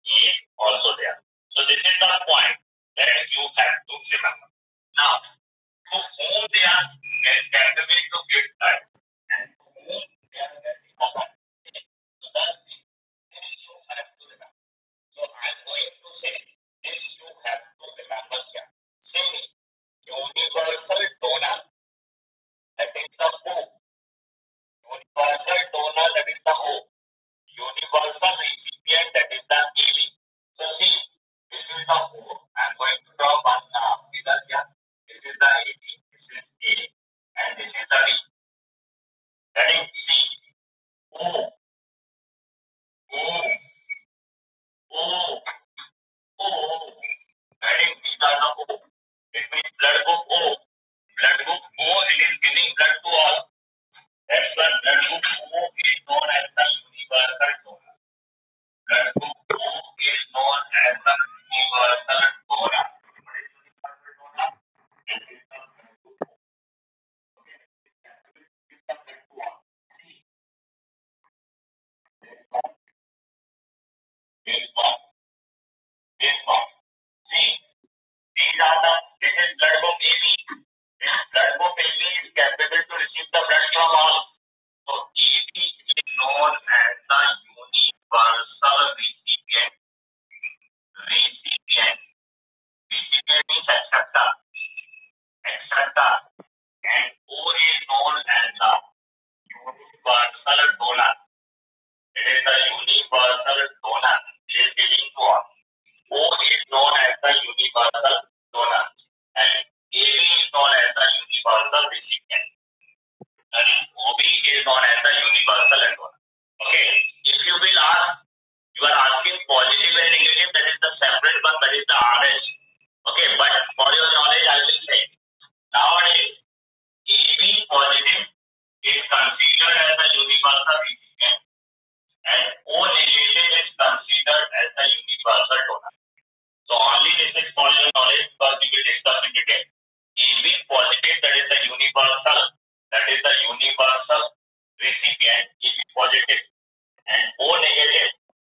is also there. So this is the point that you have to remember. Now, to whom they are capable to give blood and to whom they are getting the blood. So that's this you have to remember. So I'm going to say this you have to remember here. Say universal donor, that is the O. Universal donor, that is the O. Universal recipient, that is the A B. So see, this is the O. I'm going to draw one uh, figure here. This is the A B, this is A, and this is the B. That is C, O, O, O, O. That is these are the O. It means blood group O. Blood group O, it is giving blood to all. That's why blood group O is known as the universal donor. Blood group O is known as the universal donor. What is universal donor? It is the blood group O. Okay, this capability to give the blood to all. See, this one, this one. See, these are the. This is blood group A B. This blood group A B is capable to receive the blood from all. So A B is known as the universal recipient. Recipient. Recipient means acceptor. Acceptor. And O is known as the universal donor. It is the universal donor. It is giving to all. O is known as the universal donor. And A B is known as the universal recipient. And O B is known as the universal donor. Okay. If you will ask, you are asking positive and negative, that is the separate one, that is the R H. Okay, but for your knowledge, I will say, nowadays, A B positive is considered as the universal recipient and O negative is considered as the universal donor. So only this is for your knowledge because we will discuss in detail. A B positive, that is the universal, that is the universal recipient, A B positive, and O negative,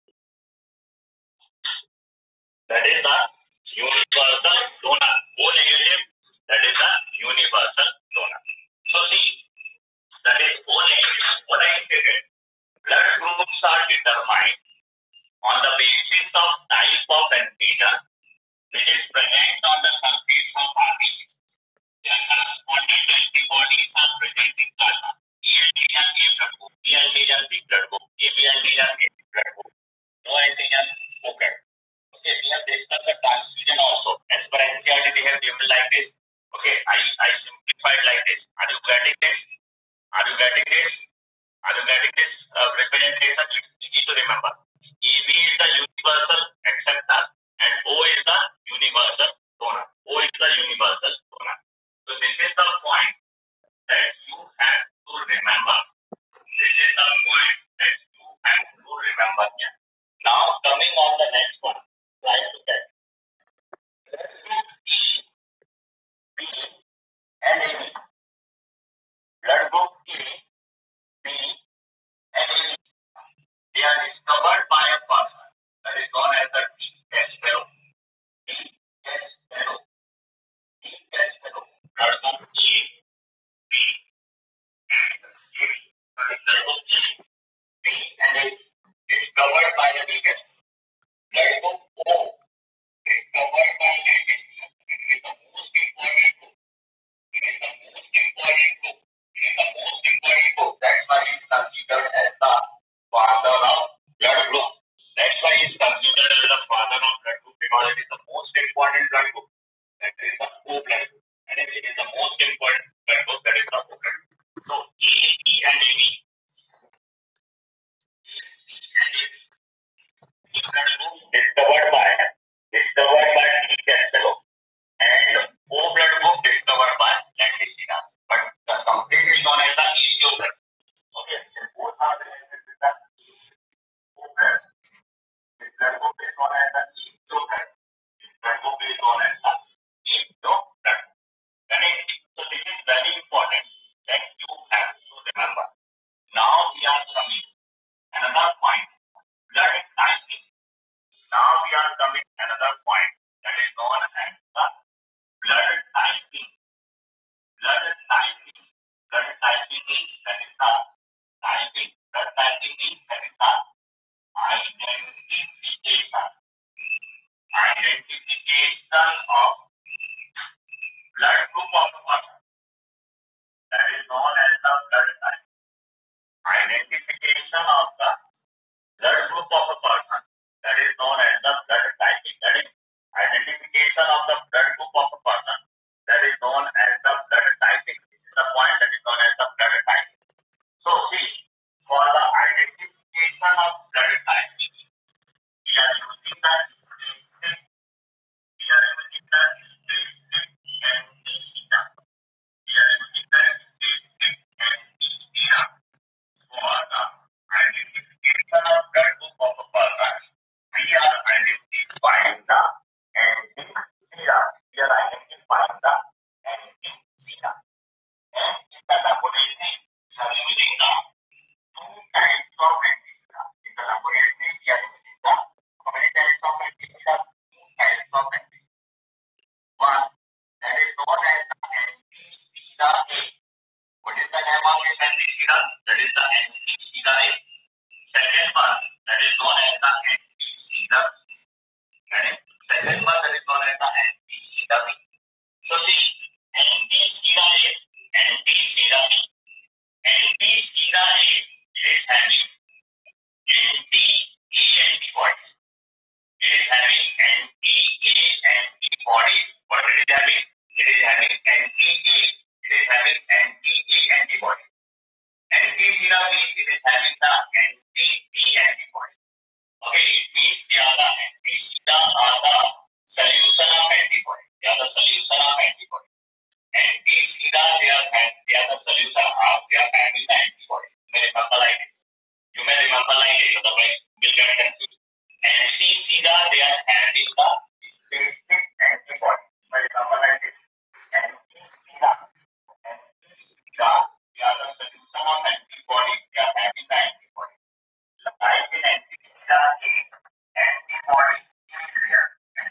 that is the universal donor. O negative, that is the universal donor. So see, that is O negative. What I stated, blood groups are determined on the basis of type of antigen which is present on the surface of R B C. Their corresponding antibodies are present in plasma. E antigen, A blood group, B antigen, B blood group, A B antigen, A B blood group, O antigen, O blood. Okay, we have discussed the transfusion also. As per N C E R T, they have given like this. Okay, I, I simplified like this. Are you getting this? Are you getting this? Are you getting this uh, representation? It's easy to remember. E B is the universal acceptor and O is the universal donor. O is the universal donor. So this is the point that you have to remember. This is the point that you have to remember here. Now coming on the next one. Try to get blood group E, B, and A B. Blood group E, B, and A B. They are discovered by a person that is known as the D S fellow. D S fellow. D S fellow. Blood group E, B, and A B. Sorry, blood group E, B, and A B. Discovered by the D S fellow. Blood group O. Discovered by Landis. It is the most important group. It is the most important group. It is the most important group. That's why it is considered as the father of blood group. That's why it is considered as the father of blood group because it is the most important blood group. That is the O blood group. And it is the most important blood group, that is the O blood group. So A, B, and A B. Blood group discovered by discovered by D. Castello and O blood group discovered by Landis. But the complete is known as the A B O blood. Okay, both are related with the O blood. This blood group is known as the A B O blood. This blood group is known as the A B O means that is the typing. Blood typing means that is the identification. Identification of blood group of a person. That is known as the blood type. Identification of the blood group of a person. That is known as the blood typing. That is identification of the blood group of a person. That is known as the blood typing. This is the point that is known as the blood typing. So see, for the identification of blood typing, we are using the specific, we are using the specific anti-serum. We are using the specific anti-serum for the identification of blood group of a person. We are identifying the anti-serum. We are identifying the anti-serum. And in the laboratory, we are using the two types of anti-serum. In the laboratory, we are using the how many types of anti-serum? Two types of anti-serum. One that is known as the anti-serum A. What is the name of this anti-serum? That is the anti-serum A. Second one that is known as the anti-serum. Second one that is known as the anti-serum B. So see, anti-serum A, anti-serum B. Anti-serum A is having anti-A antibodies. It is having anti-A antibodies. What it is having? It is having anti-A. It is having anti-A antibody. Anti-serum B, it is having the anti-D antibody. Okay, it means they are the anti-serum are the solution of antibody. They are the solution of antibody. Anti-serum, they are they are the solution of they are having the antibody. You may remember like this. You may remember like this, otherwise you will get confused. Anti-serum, they are having the specific antibody. You may remember like this. Anti-serum, anti-serum, they are the solution of antibodies. They are having the antibody. Like in anti-serum A, antibody A is there.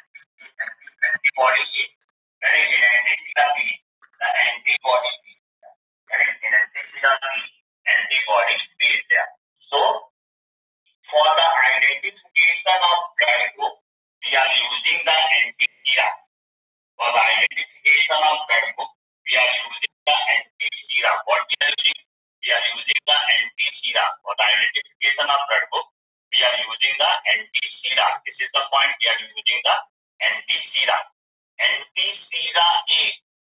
Antibody A. That is in anti-serum B, the antibody B. That is in anti-serum B, antibody B is there. So, for the identification of blood group, we are using the anti-serum. For the identification of blood group, we are using the anti-serum. What we are using? We are using the anti-serum. For the identification of blood group, we are using the anti-serum. This is the point, we are using the anti-serum. Anti-serum A.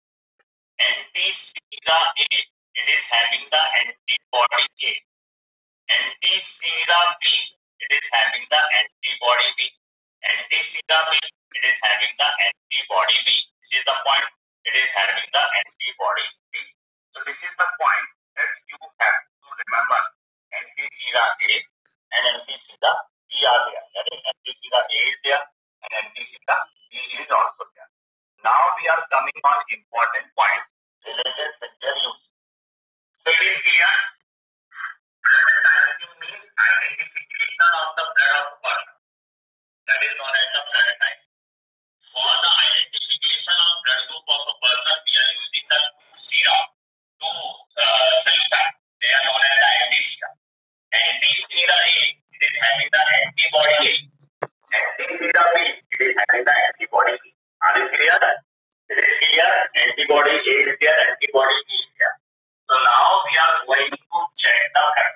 Anti-serum A. It is having the antibody A. Anti-serum B. It is having the antibody B. Anti-serum B. It is having the antibody B. This is the point. It is having the antibody B. So this is the point that you have to remember. Anti-serum A and anti-serum B are there. That is anti-serum A is there and anti-serum B is also there. Now we are coming on important points related with their use. So it is clear. Blood typing means identification of the blood of a person. That is known as the blood type. For the identification of blood group of a person, we are using the two serum, two uh, solution. They are known as the anti-serum. Anti-serum A, it is having the antibody A. Anti-serum B, it is having the antibody B. Are you clear? It is clear. Antibody A is there, antibody B is there. So now we are going to check the blood.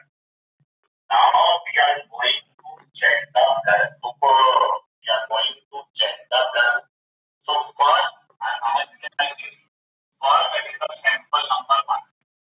Now we are going to check the blood group. We are going to check the blood. So first, I am going to like this. First, that is the sample number one.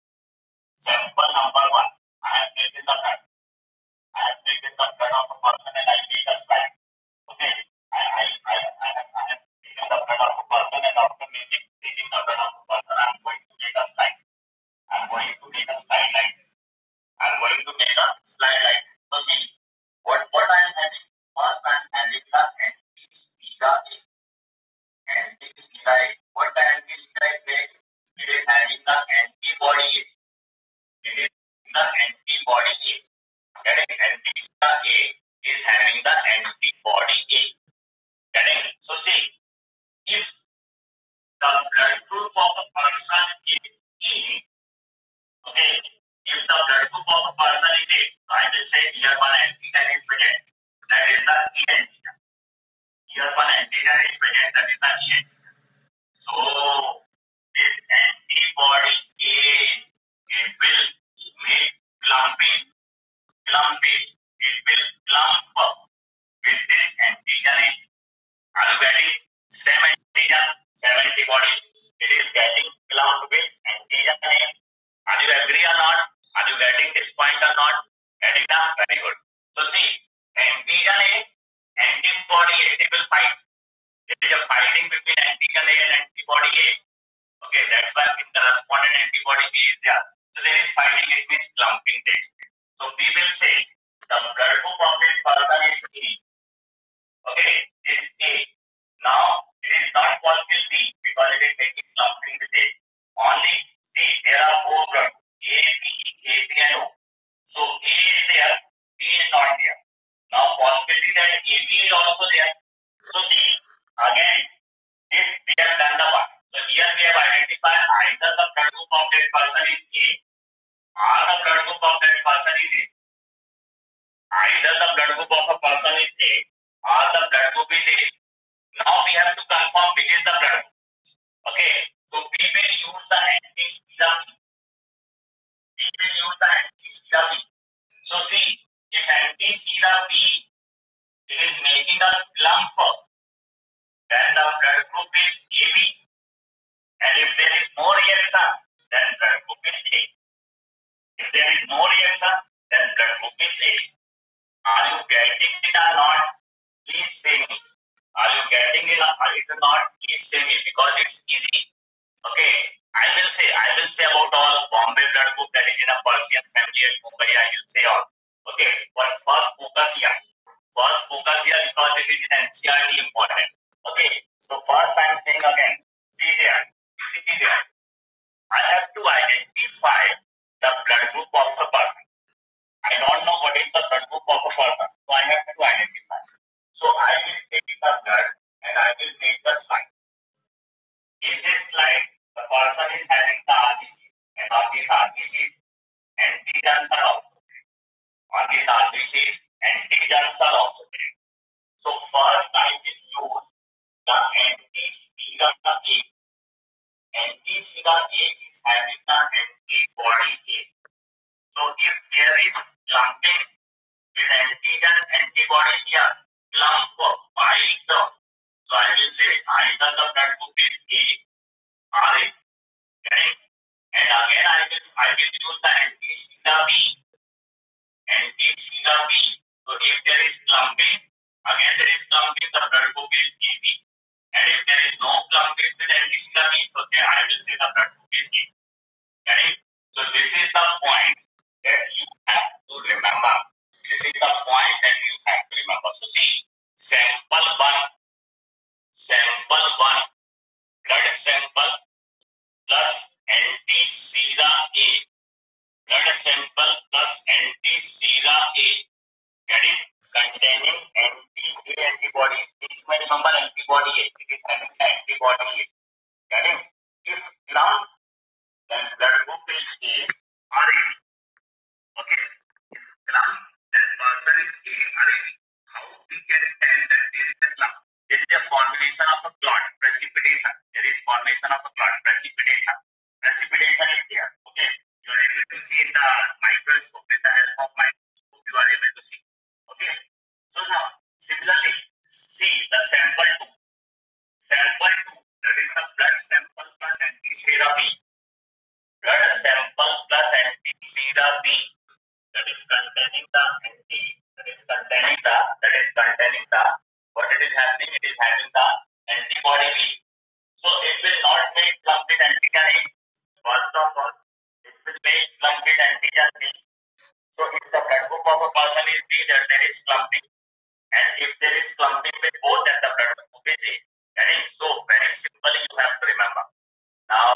Sample number one. I have taken the blood. I have taken the blood of a person and I take a slide. Okay. I I I I have, I have taken the blood of a person and after taking, taking the blood of a person, I am going to take a slide. I am going to take a slide like this. I am going to make a slide like this. So see, what, what I am having? First I am having the anti-serum A. Anti-serum A. What the anti-serum A? It is having the antibody A. It is the antibody A. That is anti-serum A is having the antibody A. That is, so see, if the blood group of a person is A, okay, say here one antigen is present, that is the E antigen. Here one antigen is present, that is the E antigen. So this antibody A, it will make clumping, clumping. It will clump with this antigen A. Are you getting? Same antigen, same antibody. It is getting clumped with antigen A. Are you agree or not? Are you getting this point or not? Getting that? Very good. So see, antigen A, antibody A, they will fight. There is a fighting between antigen A and antibody A. Okay, that's why the corresponding antibody B is there. So there is fighting, it means clumping takes place. So we will say the blood group of this person is A. Okay, this A. Now it is not positive B because it is making clumping with A. Only see, there are four blood A, B, A, B, and O. So A is there, B is not there. Now possibility that A B is also there. So see, again, this we have done the one. So here we have identified either the blood group of that person is A or the blood group of that person is A. Either the blood group of a person is A or the blood group is A. Now we have to confirm which is the blood group. Okay, so we will use the anti-sera B. We will use the anti-sera B. So see, if anti-sera B is making a clump, then the blood group is A B. And if there is no reaction, then blood group is A. If there is no reaction, then blood group is A. Are you getting it or not? Please say me. Are you getting it or not? Please say me because it's easy. Okay, I will say, I will say about all Bombay blood group that is in a Persian family at Mumbai. I will say all. Okay, but first focus here. First focus here because it is in N C E R T important. Okay, so first I am saying again. See there. See there. I have to identify the blood group of a person. I don't know what is the blood group of a person, so I have to identify. So I will take the blood and I will make the slide. In this slide, the person is having the R B C, and on these R B Cs, antigens are also there. On these R B Cs, antigens are also there. So first I will use the anti-sera A. Anti-sera A is having the antibody A. So if there is clumping with antigen antibody here, clump fight. So I will say either the blood group is A or A. Okay? And again I will I will use the anti-sera B. Anti-sera B. So if there is clumping, again there is clumping, the blood group is A B. And if there is no clumping with anti-sera B, so then I will say the blood group is A. Okay? So this is the point that you have to remember. This is the point that you have to remember. So see, sample one, sample one, blood sample plus anti-sera A. Blood sample plus anti-sera A. Ready? Containing anti-A antibody. Please remember antibody A. It is having antibody A. Ready? If clump, then blood group is A or A B. Okay. If clump, then person is A or A B. How we can tell that there is a clump? There is a formation of a clot, precipitation. There is formation of a clot, precipitation. Precipitation is here. Okay. You are able to see in the microscope. With the help of microscope, you are able to see. Okay. So now, similarly, see the sample two. Sample two, that is a blood sample plus anti-sera B. Blood sample plus anti-sera B. That is containing the anti, that is containing the, that is containing the, what it is happening, it is having the antibody B. So it will not make clump with antigen A. First of all, it will make clump with antigen B. So if the blood group of a person is B, then there is clumping. And if there is clumping with both, then the blood group is A. And so very simply you have to remember. Now,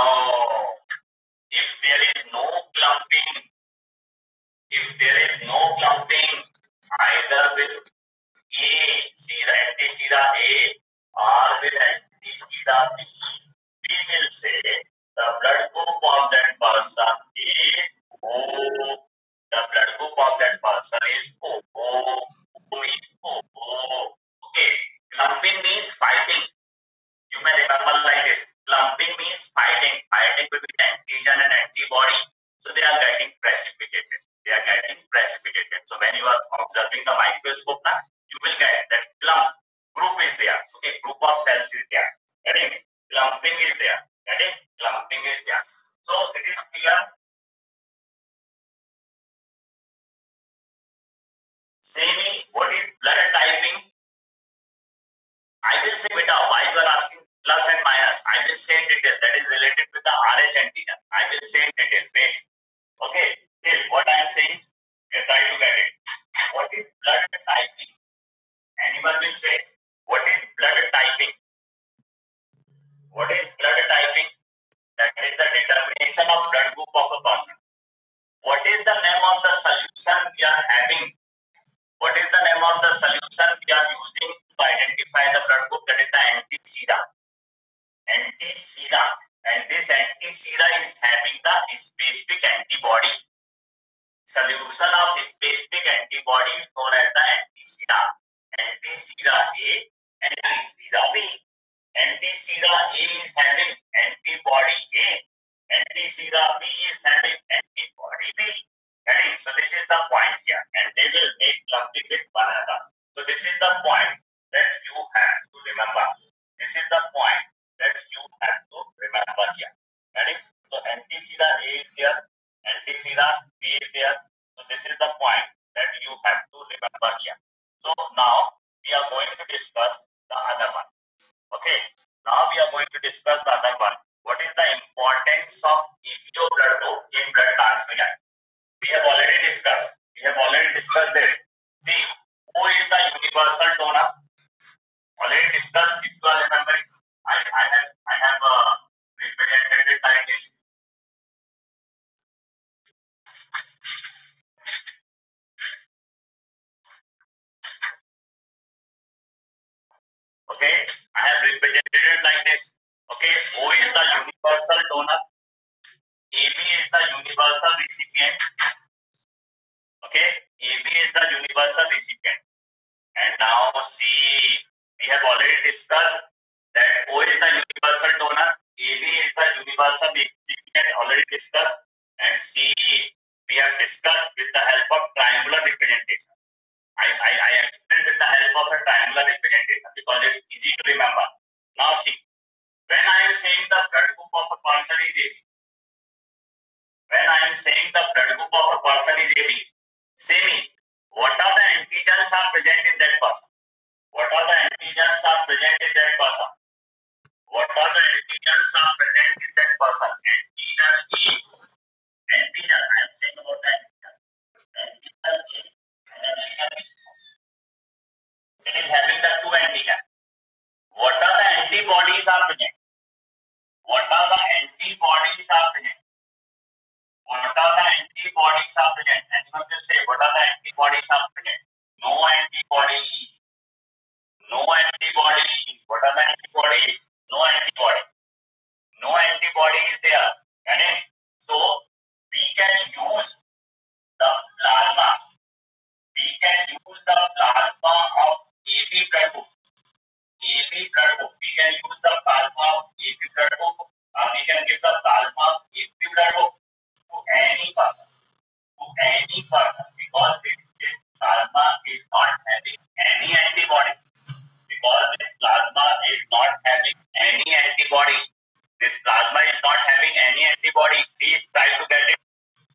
if there is no clumping, if there is no clumping either with A, sera, anti-sera A or with anti-sera B, we will say the blood group of that person is O The blood group of that person is O. O, O means O. O. Okay. Clumping means fighting. You may remember like this. Clumping means fighting. Fighting between antigen and antibody. So they are getting precipitated. They are getting precipitated. So when you are observing the microscope, now you will get that clump group is there. Okay, group of cells is there. Getting clumping is there. Getting clumping is there. So it is clear. Say me, what is blood typing? I will say, beta, why you are asking plus and minus? I will say in detail. That is related with the R H antigen. I will say in detail. Wait. Okay. Till what I am saying, you try to get it. What is blood typing? Anyone will say, what is blood typing? What is blood typing? That is the determination of blood group of a person. What is the name of the solution we are having? What is the name of the solution we are using to identify the blood group? That is the anti-sera. Anti-sera. And this anti-sera is having the specific antibody. Solution of specific antibody is known as the anti-sera. Anti-sera A, anti-sera B. Anti-sera A is having antibody A. Anti-sera B is having antibody B. Ready? So this is the point here, and they will make clumping with one another. So this is the point that you have to remember. This is the point that you have to remember here. Ready? So anti-sera A is here, anti-sera B is there. So this is the point that you have to remember here. So now we are going to discuss the other one. Okay. Now we are going to discuss the other one. What is the importance of A P O blood group in blood transfusion? We have already discussed. We have already discussed this. See, who is the universal donor? Already discussed. If you are remembering, I, I have I have uh, represented it like this. Okay, I have represented it like this. Okay, O is the universal donor. A B is the universal recipient. Okay, A B is the universal recipient. And now see, we have already discussed that O is the universal donor, A B is the universal recipient, already discussed, and C we have discussed with the help of triangular representation. I, I, I explained with the help of a triangular representation because it's easy to remember. Now see, when I am saying the blood group of a person is A B, when I am saying the blood group of a person is A B, say me, what are the antigens are present in that person? What are the antigens are present in that person? What are the antigens are present in that person? Antigen A. Antigen, I am saying about the antigen. Antigen A and antigen B. It is having the two antigens. What are the antibodies are present? What are the antibodies are present? What are the antibodies are present? Anyone will say, what are the antibodies are present? No antibody. No antibody. What are the antibodies? No antibody. No antibody is there. Okay? So we can use the plasma. We can use the plasma of A B blood group. A B blood group. We can use the plasma of A B blood group. Uh, we can give the plasma of A B blood group to any person. To any person. Because this, this plasma is not having any antibody. Because this plasma is not having any antibody. This plasma is not having any antibody. Please try to get it.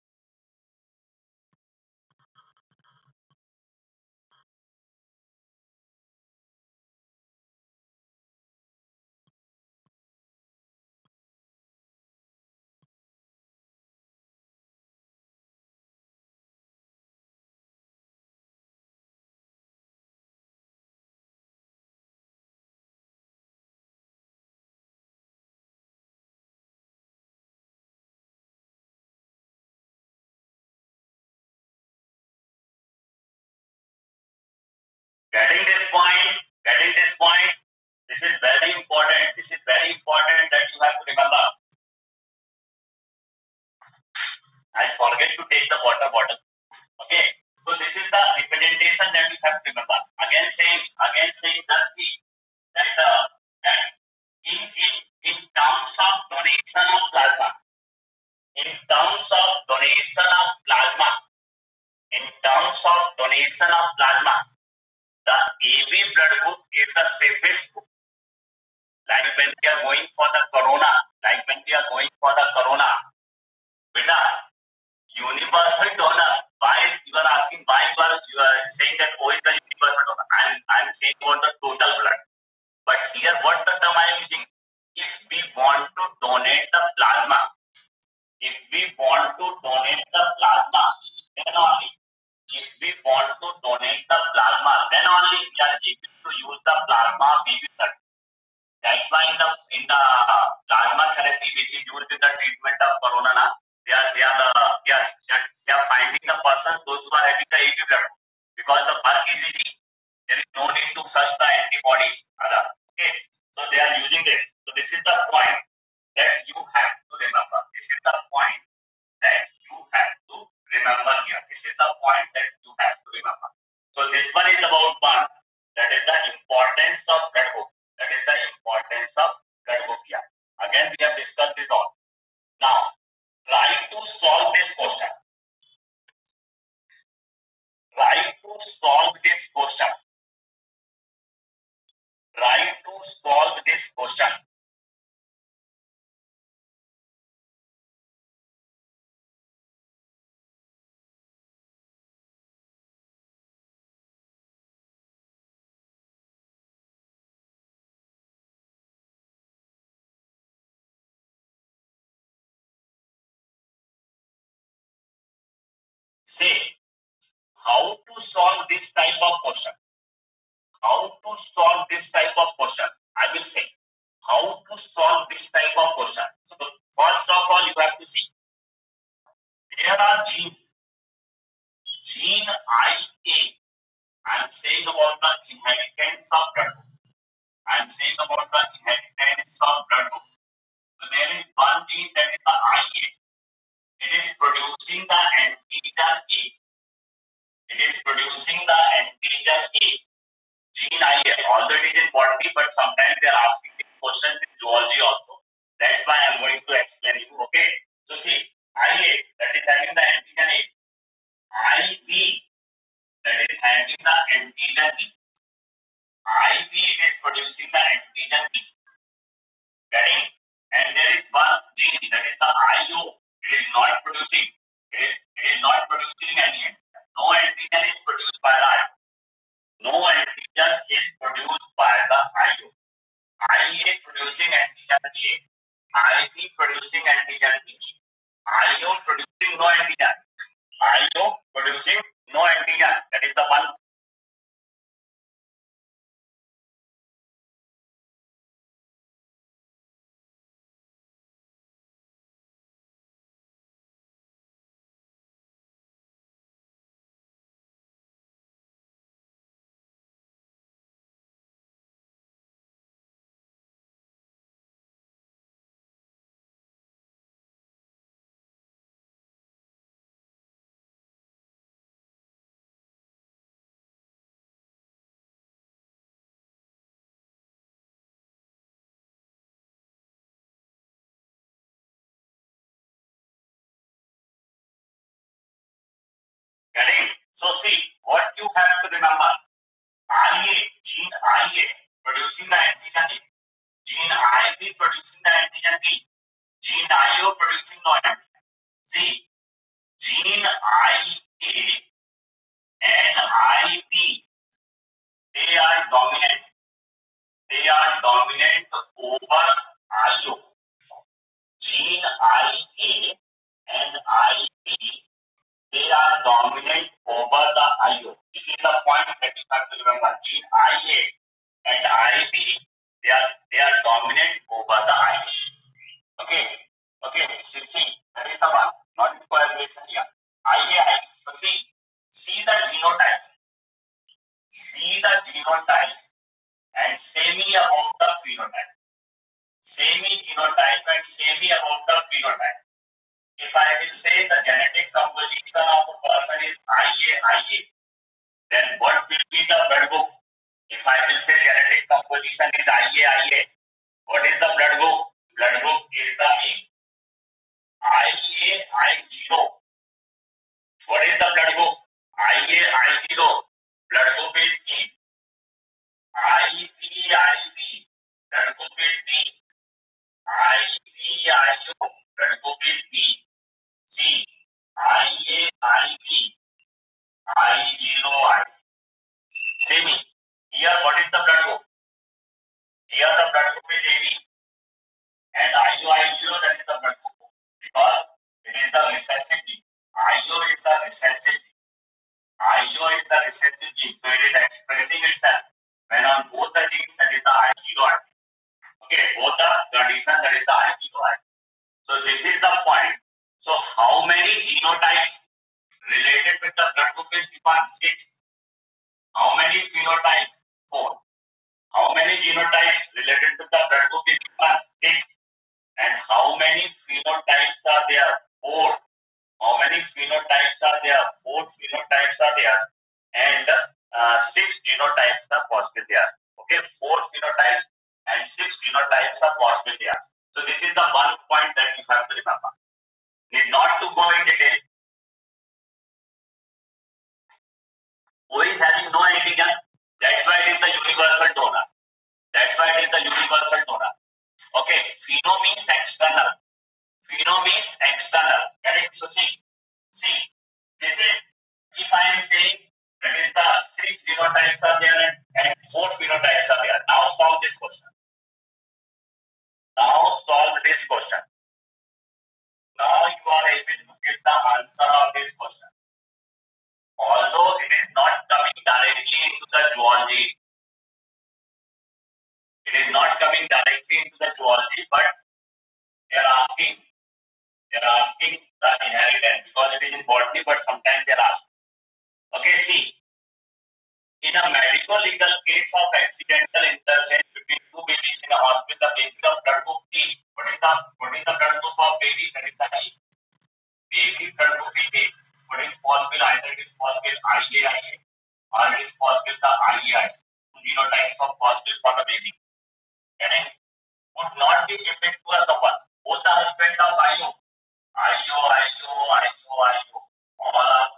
Getting this point, getting this point, this is very important. This is very important that you have to remember. I forget to take the water bottle. Okay, so this is the representation that you have to remember. Again saying, again saying, just see that uh, that in in in terms of donation of plasma, in terms of donation of plasma, in terms of donation of plasma, the A B blood group is the safest group. Like when we are going for the corona, like when we are going for the corona, beta, universal donor. Why is you are asking why you are you are saying that O is the universal donor? I'm I'm saying about the total blood. But here what the term I am using? If we want to donate the plasma, if we want to donate the plasma, then only if we want to donate the plasma, then only we are able to use the plasma of A B blood. That's why in the in the plasma therapy which is used in the treatment of corona, na, they are they are the they are, they are finding the persons those who are having the A B blood because the work is easy. There is no need to search the antibodies. Okay, so they are using this. So this is the point that you have to remember. This is the point that you have to remember here. This is the point that you have to remember. So this one is about one, that is the importance of blood group. That is the importance of blood group here. Again, we have discussed this all. Now, try to solve this question. Try to solve this question. Try to solve this question. Say, how to solve this type of question? How to solve this type of question? I will say, how to solve this type of question. So, first of all, you have to see, there are genes. Gene I A. I am saying about the inheritance of blood group. I am saying about the inheritance of blood group. So, there is one gene that is the I A. It is producing the antigen A. It is producing the antigen A. Gene I A. Although it is in botany, but sometimes they are asking the questions in zoology also. That's why I am going to explain you. Okay. So see, I A, that is having the antigen A. I B, that is having the antigen B. I B is producing the antigen B. Getting? And there is one gene, that is the I O. It is not producing. It is, it is not producing any antigen. No antigen is produced by the I O. No antigen is produced by the I O. I A producing antigen A. I B producing antigen B. I O producing no antigen. I O producing no antigen. That is the one. Getting? So see, what you have to remember, I A, gene I A producing the antigen A. Gene I B producing the antigen B. Gene I O producing no antigen. See, gene I A and I B, they are dominant. They are dominant over I O. Gene I A and I B, they are dominant over the I O. This is the point that you have to remember. Gene I A and I B, they are they are dominant over the I O. Okay, okay. See, see, that is the one. Not in coagulation here. I A, I B. So see, see the genotype. See the genotype and say me about the phenotype. Say me genotype and say me about the phenotype. If I will say the genetic composition of a person is I A I A, then what will be the blood group? If I will say genetic composition is I A I A, what is the blood group? Blood group is the A. I A I zero. What is the blood group? I A I zero. Blood group is E. I B I B. Blood group is B. I B I O. Blood group is B. C. I A I B. I zero I. Same. Here, what is the blood group? Here, the blood group is A B. And I O I zero, that is the blood group. Because it is the recessive gene. I O is the recessive gene. I O is the recessive gene. So it is expressing itself. When on both the genes, that is the I zero I. Okay, both the condition, that is the I zero I. So this is the point. So how many genotypes related with the blood group is given? Six. How many phenotypes? Four. How many genotypes related to the blood group is given? Six. And how many phenotypes are there? Four. How many phenotypes are there? Four phenotypes are there. And uh, six genotypes are possible there. Okay, four phenotypes and six genotypes are possible there. So this is the one point that you have to remember. Need not to go in detail. Who is having no antigen? That's why it is the universal donor. That's why it is the universal donor. Okay, pheno means external. Pheno means external. Correct? So see, see, this is, if I am saying that is the six phenotypes are there and, and four phenotypes are there. Now solve this question. Now solve this question. Now you are able to get the answer of this question. Although it is not coming directly into the zoology, it is not coming directly into the zoology, but they are asking, they are asking the inheritance because it is in botany, but sometimes they are asking. Okay, see, in a medical legal case of accidental interchange between two babies in a hospital, the baby of blood group E. What is the what is the blood group of baby? That is the E. Baby blood group is A. What is possible? Either it is possible I A I A or it is possible the I A I. Two genotypes of possible for the baby. And it would not be given to a couple. Both the husband of I O. I O, I O, I O, I O. All are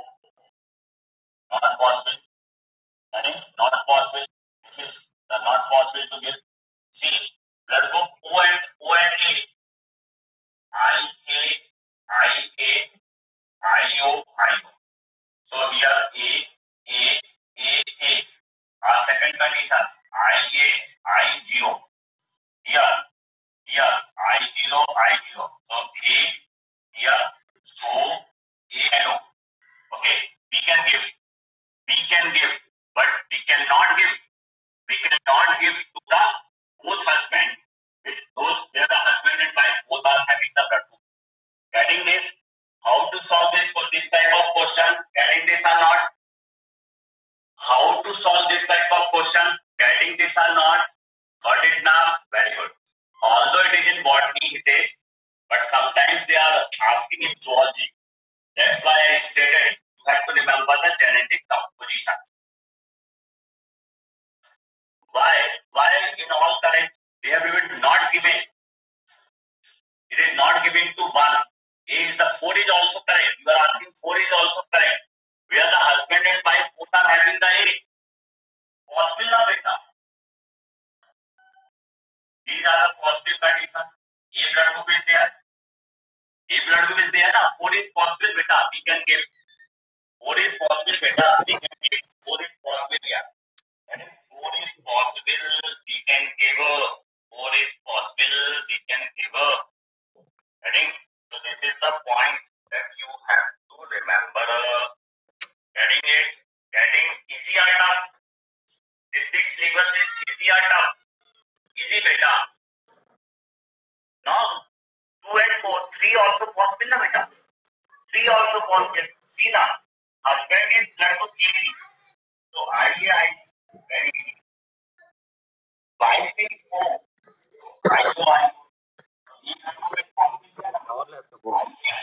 not possible. And not possible. This is the not possible to give. See, blood group O and O and A. I A, I A, I O, I O. So here A, A, A, A. Our second condition I A, I zero. Here, here I zero, I zero. So A, here O, A and O. Okay, we can give, we can give, but we cannot give. We cannot give to the both husband. Those where the husband and wife both are having the blood group. Getting this? How to solve this for this type of question? Getting this or not? How to solve this type of question? Getting this or not? Got it now? Very good. Although it is in botany, it is, but sometimes they are asking in zoology. That's why I stated you have to remember the genetic composition. Why? Why in all current they have even not given? It is not given to one. A is the four is also correct. You are asking four is also correct. Where the husband and wife both are having the A. Possible na beta? These are the possible conditions. A blood group is there. A blood group is there. Na? Four is possible beta. We can give. Four is possible beta. We can give. Four is possible here. And four is possible. We can give. Four is possible. We can give. I think so. This is the point that you have to remember. Getting it? Getting easy or tough? This big syllabus is easy or tough? Easy beta. No? Two and four. Three also possible na beta? Three also possible. See na? Husband is blood group A B. So I A I very easy. Wife is O. I O I. E blood group is possible.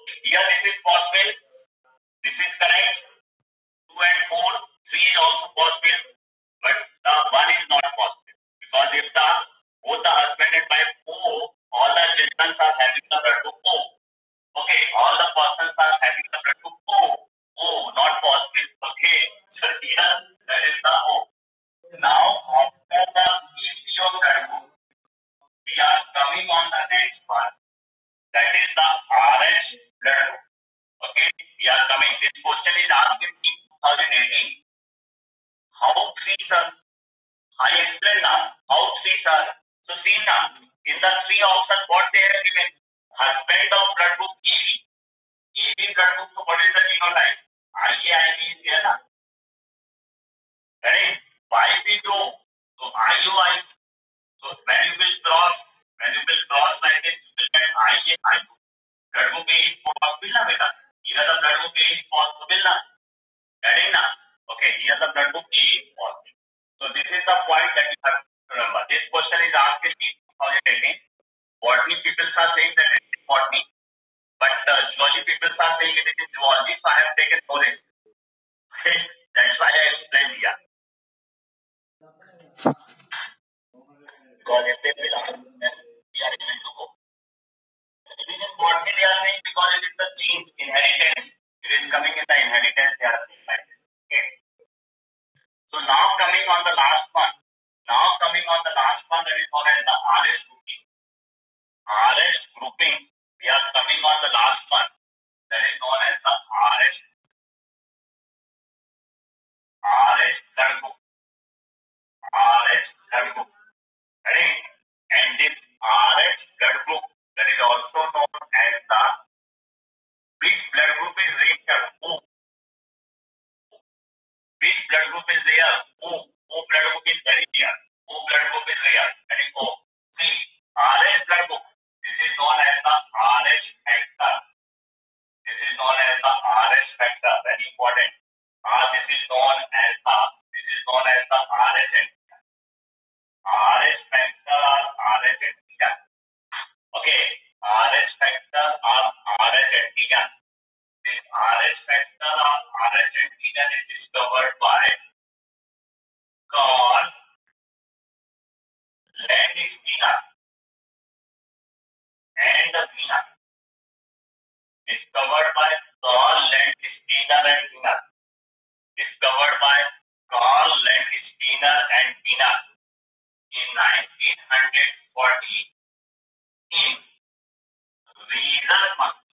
Here this is possible. This is correct. two and four, three is also possible, but the one is not possible. Because if the both the husband and wife O, all the children are having the blood group O. Okay, all the persons are having the blood group O. O, not possible. Okay, so here that is the O. Now after the E P O blood group, we are coming on the next one. That is the R H blood group. Okay, we are coming. This question is asked in twenty eighteen. How three sir? I explained now. How three sir? So see now, in the three options, what they have given? Husband of blood group A B. A B blood group, so what is the genotype? I A I B is there now. Ready? Wife is O. So I U I U. So when you will cross, when you will cross like this, you will get I A I U. Blood group A is possible na beta? Here the blood group A is possible na? Ready na? Okay, here the blood group A is possible. So this is the point that you have to remember. This question is asked in twenty eighteen. Botany people are saying that it is botany, but uh, zoology people are saying it is zoology. So I have taken no risk. Okay, that's why I explained here. Because if they will ask, then we are able to go. It is in botany they are saying because it is the genes inheritance. It is coming in the inheritance. They are saying like this. Okay. So now coming on the last one. Now coming on the last one, that is known as the R S grouping. R S grouping. We are coming on the last one. That is known as the R S. R S blood group. R S blood group. Ready? And this R S blood group, that is also known as the, which blood group is rare? O. Which blood group is rare? O. O blood group is very rare. O blood group is rare. That is O. See, R H blood group. This is known as the R H factor. This is known as the R H factor. Very important. Uh, this is known as the. This is known as the R H antigen. R H factor or R H antigen. Okay. R H factor or R H antigen. This R H factor or R H antigen is discovered by Carl Landsteiner and Wiener. Discovered by Carl Landsteiner and Wiener. Discovered by Carl Landsteiner and Wiener in nineteen forty in rhesus monkey.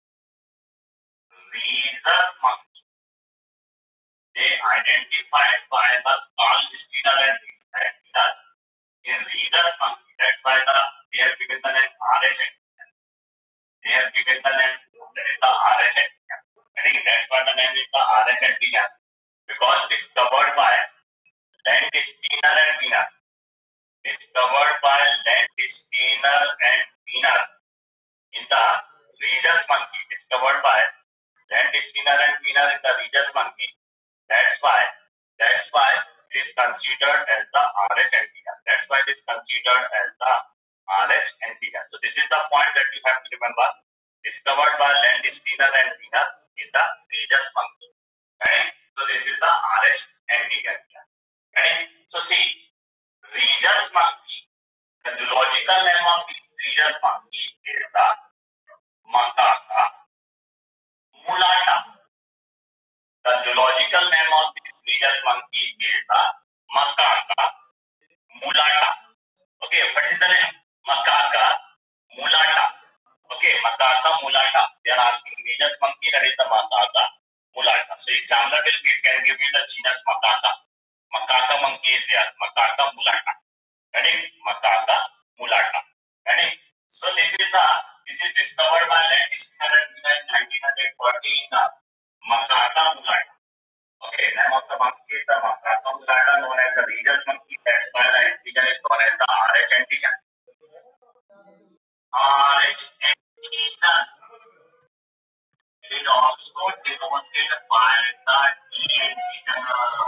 Rhesus monkey. They identified by the Carl Landsteiner and Wiener in rhesus monkey. That's why the, they have given the name R H antigen. They have given the name, that is the R H antigen. I think that's why the name is the R H antigen. Because discovered by Landsteiner and Wiener. Discovered by Landsteiner and Wiener in the rhesus monkey. Discovered by Landsteiner and Wiener in the rhesus monkey. That's why, that's why it is considered as the R H antigen. That's why it is considered as the R H antigen. So this is the point that you have to remember. Discovered by Landsteiner and Wiener in the rhesus monkey. Right? So this is the R H antigen. Right? So see, rhesus monkey, the zoological name of this rhesus monkey is the macaca mulata. The zoological name of this rhesus monkey is the macaca mulata. Okay, what is the name? Macaca mulata. Okay, macaca mulata. They are asking rhesus monkey, that is the macaca mulata. So examiner will give, can give you the genus macaca. Macaca monkey is there. Macaca mulata. Ready? Macaca mulata. Ready? So this is the, this is discovered by Landsteiner in nineteen forty in the macaca mulata. Okay, name of the monkey is the macaca mulata, known as the rhesus monkey. That's why the antigen is known as the R H antigen. R H antigen. It is also denoted by the D antigen.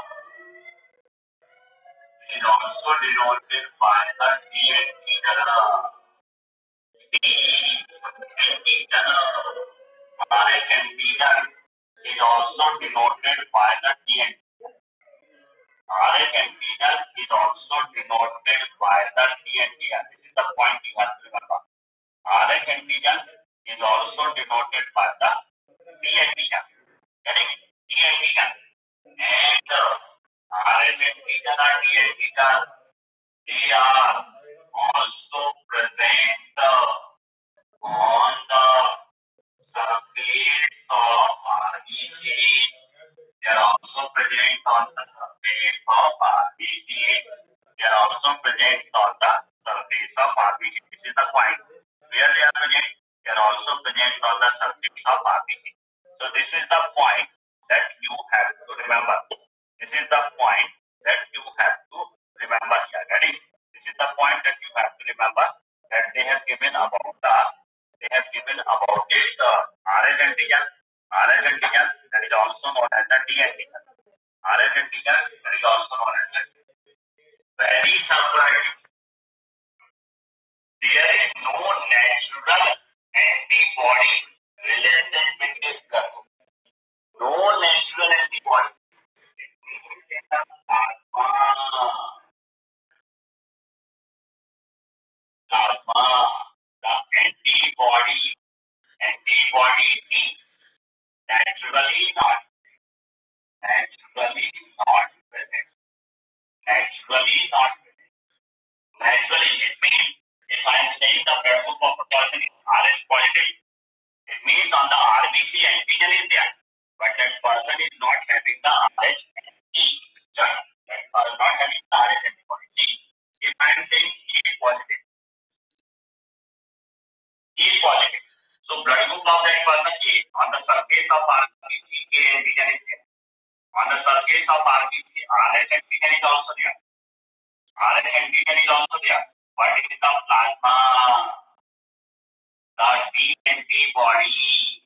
It is also denoted by the D antigen. D antigen. Rh antigen is also denoted by the D N T. Rh antigen is also denoted by the D N T. This is the point you have to remember. Rh antigen is also denoted by the D antigen. Getting D antigen and uh, Rh antigen and D antigen, they are also present uh, on the surface of R B C. They are also present on the surface of R B C. They are also present on the surface of R B C. This is the point. Where they are present? They are also present on the surface of R B C. So this is the point that you have to remember. This is the point that you have to remember here. Ready? This is the point that you have to remember, that they have given about the they have given about this uh, Rh antigen. Rh antigen, that is also known as the D antigen. Rh antigen, that is also known as the very surprising. There is no natural antibody related with this drug. No natural antibody. It means in the plasma, plasma, the antibody, antibody D, naturally not, naturally not present. Naturally not present. Naturally, it means if I am saying the blood group of a person is Rh positive, it means on the R B C antigen is there, but that person is not having the Rh antigen. That person not having the Rh antibody. See, if I am saying A positive, A positive, so blood group of that person A, on the surface of R B C, A antigen is there. On the surface of R B C, Rh antigen is also there. Rh antigen is also there, but in the plasma, the D antibody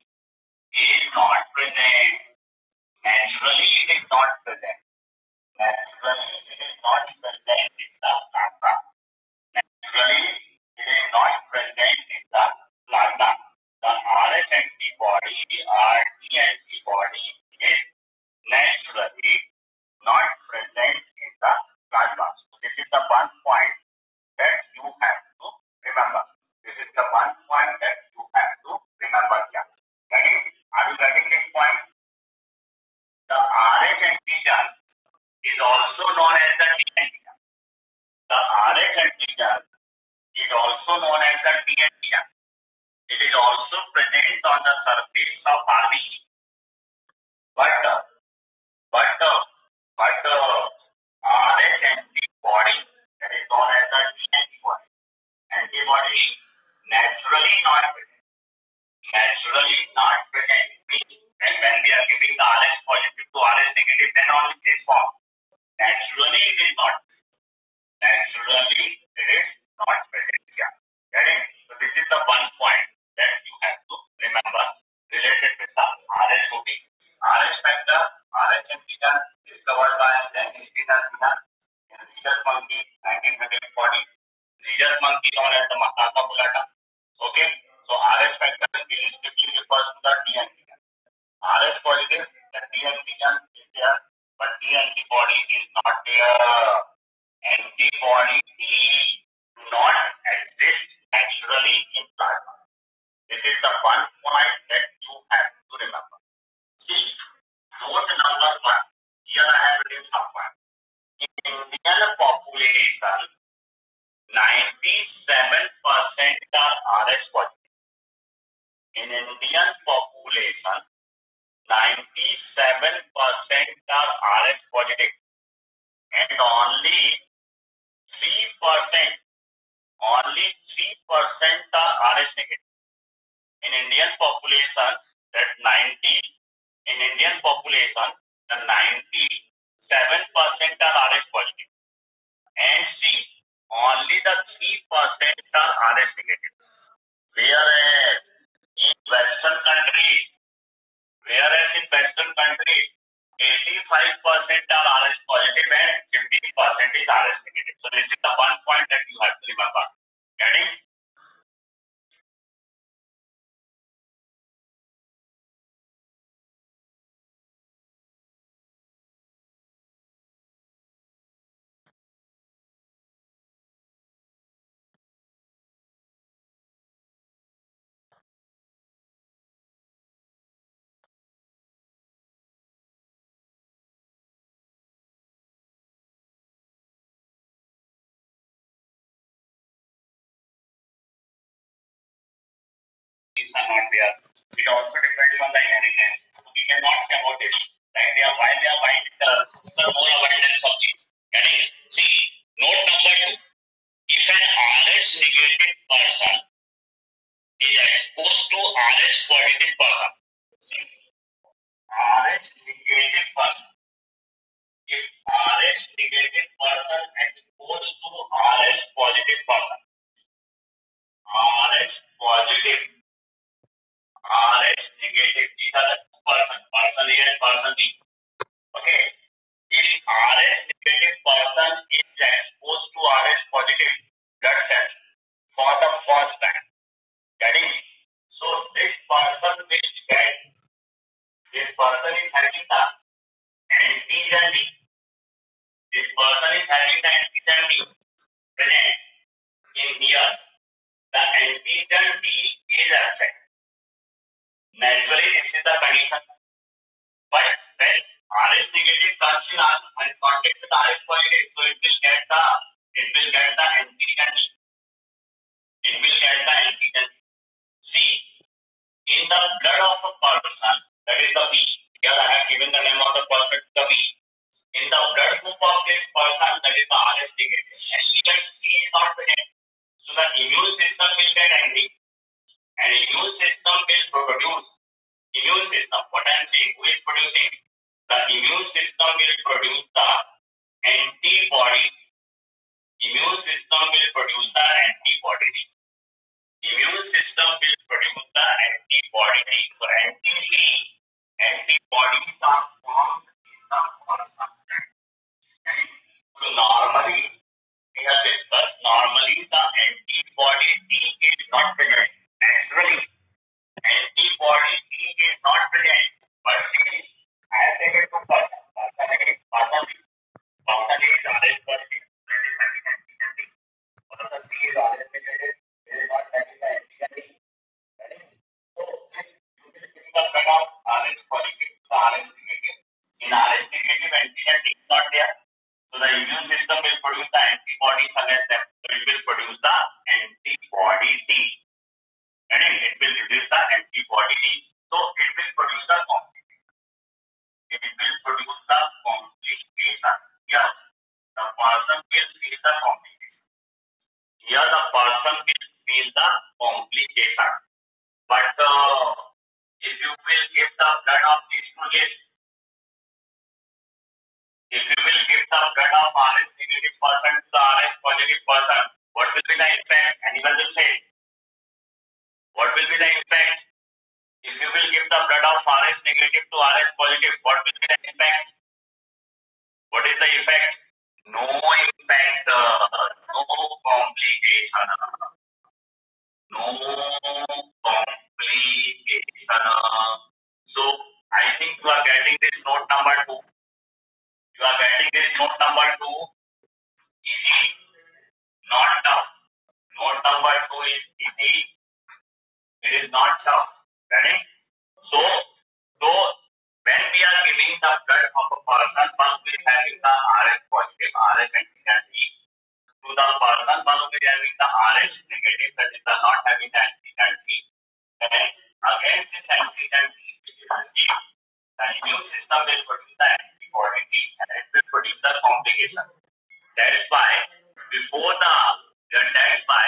is not present. Naturally, it is not present. Naturally, it is not present in the plasma. Naturally, it is not present in the plasma. The Rh antibody or D antibody is naturally not present in the plasma. So this is the one point that you have to remember. This is the one point that you have to remember here. Getting? Are you getting this point? The Rh antigen is also known as the D antigen. The Rh antigen is also known as the D antigen. It is also present on the surface of R B C. But, uh, but, uh, but uh, Rh antibody, that is known as the D antibody. Antibody naturally not present. Naturally not present means that when we are giving the Rh positive to Rh negative, then only it is formed. Naturally it is not. Naturally it is not present here. Getting? So this is the one point that you have to remember related with the Rh protein. Rh factor, Rh antigen discovered by Dennis Peter in Rhesus monkey, nineteen forty. Rhesus monkey known as the macaca mulatto. Okay, so Rh factor is strictly refers to the D antigen. Rh positive, the D antigen is there, but D antibody is not there. Antibody D do not exist naturally in plasma. This is the one point that you have to remember. See, note number one. Here I have written some point. In Indian population, ninety-seven percent are Rh positive. In Indian population, ninety-seven percent are Rh positive, and only three percent, only three percent are Rh negative. In Indian population, that ninety, in Indian population, the ninety-seven percent are Rh positive, and see, only the three percent are Rh negative. Whereas in Western countries, whereas in Western countries, eighty-five percent are Rh positive and fifteen percent is Rh negative. So this is the one point that you have to remember. Getting? genes are not there. It also depends on the inheritance. So we cannot say about it. Like they are why they are white, the, the more abundance of genes. Getting it? See, note number two. If an Rh negative person is exposed to Rh positive person. See, Rh negative person. If Rh negative person exposed to Rh positive person. Rh positive. Rh negative. These are the two person. Person A and person B. Okay. If Rh negative person is exposed to Rh positive blood cells for the first time, getting it? So this person will get, this person is having the antigen D. This person is having the antigen D present in here. The antigen D is absent. Naturally, this is the condition. But when Rh negative comes in and contact with Rh positive, so it will get the it will get the antigen D. It will get the antigen D. See, in the blood of a person, that is the B. Here I have given the name of the person, the B. In the blood group of this person, that is the Rh negative, antigen D is not present. So the immune system will get angry, and immune system will produce. Immune system, what I am saying, who is producing? The immune system will produce the antibody. Immune system will produce the antibody. Immune system will produce the antibody. So anti-D, antibodies are formed in the person's blood. So normally, we have discussed, normally the antibody D is not present. Naturally, antibody D is not present. But see, I have taken two person. Person A, person B. Person A is Rh positive, that is having antigen D. Person B is Rh negative, it is not having the antigen D. So, if you will give the blood of Rh positive to Rh negative, in Rh negative antigen D is not there. So the immune system will produce the antibodies against them. So it will produce the antibody D. And it will reduce the antibody D. So it will produce the complication. It will produce the complication. Here, the person will feel the complication. Here, the person will feel the complications. But uh, if you will give the blood of these two years, if you will give the blood of Rh negative person to the Rh positive person, what will be the impact? Anyone will say. What will be the impact? If you will give the blood of Rh negative to Rh positive, what will be the impact? What is the effect? No impact, uh, no complication. No complication. So, I think you are getting this note number two. You are getting this note number two. Easy, not tough. Note number two is easy. It is not tough. Ready? So, so when we are giving the blood of a person, one who is having the Rh positive, Rh antigen D, to the person, one who is having the Rh negative, that is the not having the antigen D. Then against this antigen D which is received, the immune system will produce the antibody D and it will produce the complications. That's why before the, that's why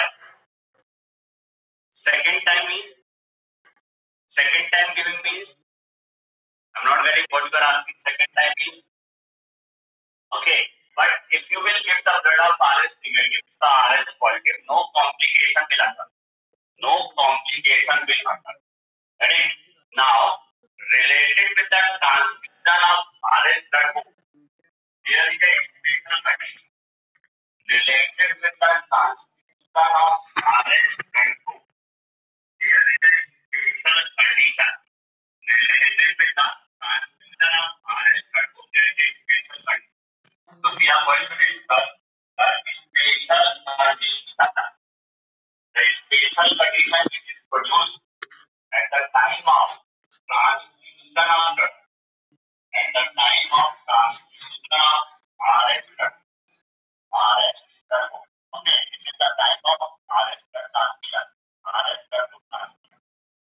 second time is, second time giving means, I'm not getting what you are asking, second time means, okay, but if you will give the blood of Rh negative to the Rh positive, no complication will occur. No complication will occur. Ready? Now, related with the transfusion of Rh blood group, there is a special condition. Related with the transfusion of Rh blood group, there is a special condition. Related with the transfusion of Rh blood group, there is a special condition. So we are going to discuss the special condition. The special condition which is produced at the time of transfusion of blood. At the time of transfusion of Rh blood. Rh blood. Okay, this is the time of Rh blood transfusion. Rh blood transfusion.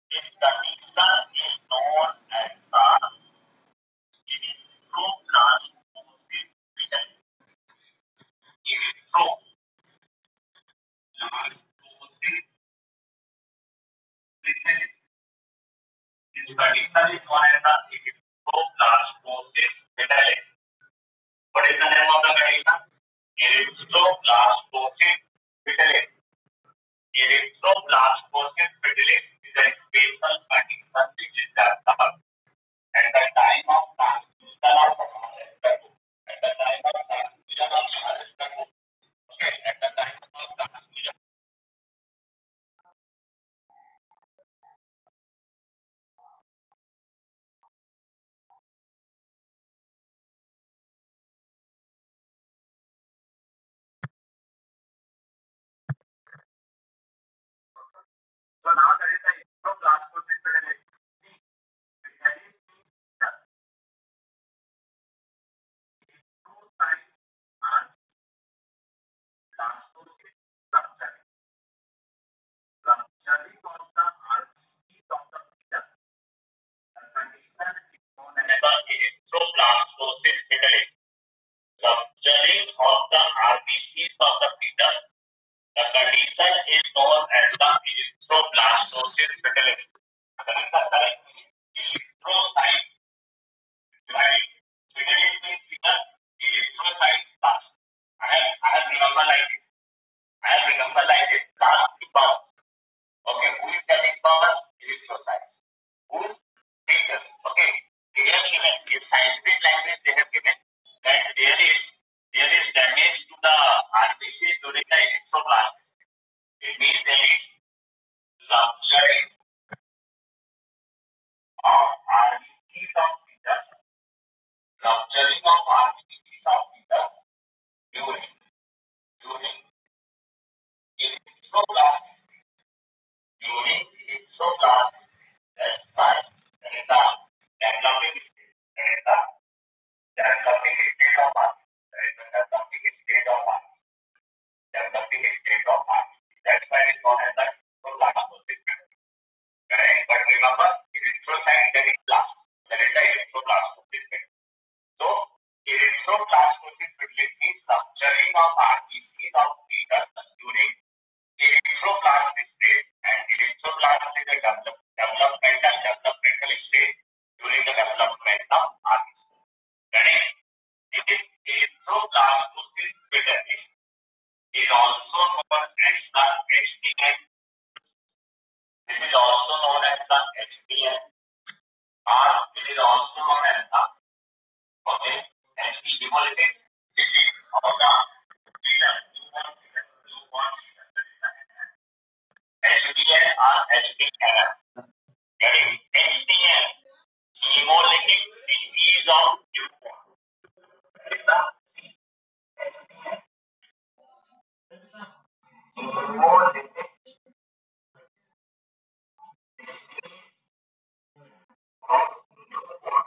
condition is known as the erythroblastosis fetalis. What is the name of the condition? Erythroblastosis fetalis. Erythroblastosis fetalis is a special condition which is developed at the time of transfusion of erythrocyte. At the time of transfusion of erythrocyte. Okay, at the time of transfusion. So now there is the erythroblastosis fetalis. See, fetalis means just erythrocytes are blastosis structure. Rupturing of the R B Cs of the fetus. The condition is known as the erythroblastosis fetalis. Rupturing of the R B Cs of the fetus. The condition is known as the erythroblastosis fetalis. That is the correct meaning. Erythrocytes divided. Fetalis means fetus. Erythrocytes blast. I have I have remember like this. I have remember like this. Blast because okay, who is getting power? Erythrocytes. Whose fetus? Okay, they have given in scientific language. They have given that there is there is damage to the R B Cs during the erythroblastosis. It means there is rupturing of R B Cs of fetus. Rupturing of R B Cs of fetus during during erythroblastosis. During erythroblastosis. That's right. That is the developing state. That is the developing state of R B C. That is the developing state of R B C. Developing state of R B C. That's why it is known as the erythroblastosis. Correct? But remember, erythrocytes getting blast. That is the erythroblastosis. So, erythroblastosis means rupturing of R B Cs of fetus during erythroblastic stage, and erythroblast is a develop, developmental developmental stage during the development of R B C. Ready? This erythroblastosis fetalis is also known as the H D N. This is also known as the H D N, or it is also known as the okay, H D hemolytic disease of the fetus, newborn fetus, newborn fetus. H D N or H D N F. Getting H D N, hemolytic disease of newborn. See, H D N, hemolytic disease of newborn.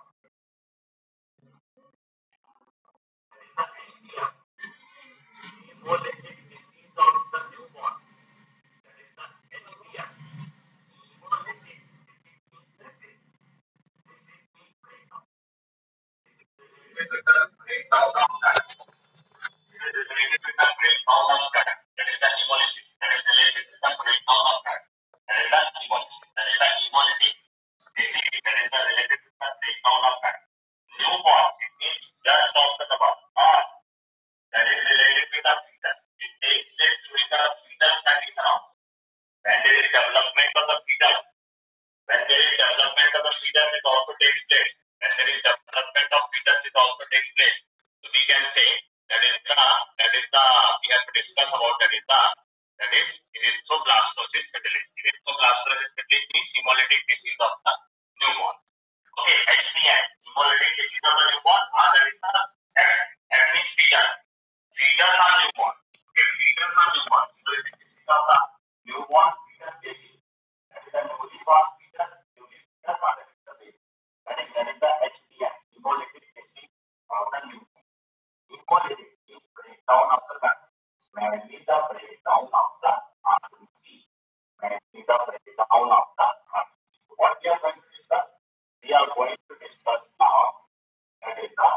H D N, hemolytic disease of the newborn. That is the H D N, hemolytic disease. This is the breakdown. This is related with the breakdown of that. This is related with the breakdown of that. That is the hemolysis. That is related with the breakdown of that. That is the hemolysis. That is the hemolytic disease. That is the related with the breakdown of that. Newborn, it means just after the birth. Or that is related with the fetus. It takes place during the fetus condition of when there is development of the fetus. When there is development of the fetus, it also takes place. When there is development of fetus, it also takes place. So we can say that is the that is the we have to discuss about that is the that is erythroblastosis fetalis. Erythroblastosis fetalis means hemolytic disease of the newborn. Okay, H D N, hemolytic disease of the newborn, or that is the F. F means fetus. Fetus are newborn. Okay, fetus are newborn. Hemolytic disease of the newborn fetus baby. That is the newly born fetus. Newly fetus or that is the baby. That is that is the H D N, hemolytic disease of the newborn. Hemolytic is breakdown of the blood. Mainly the breakdown of the R B C. Mainly the breakdown of the R B C. So what we are going to discuss? We are going to discuss now that is the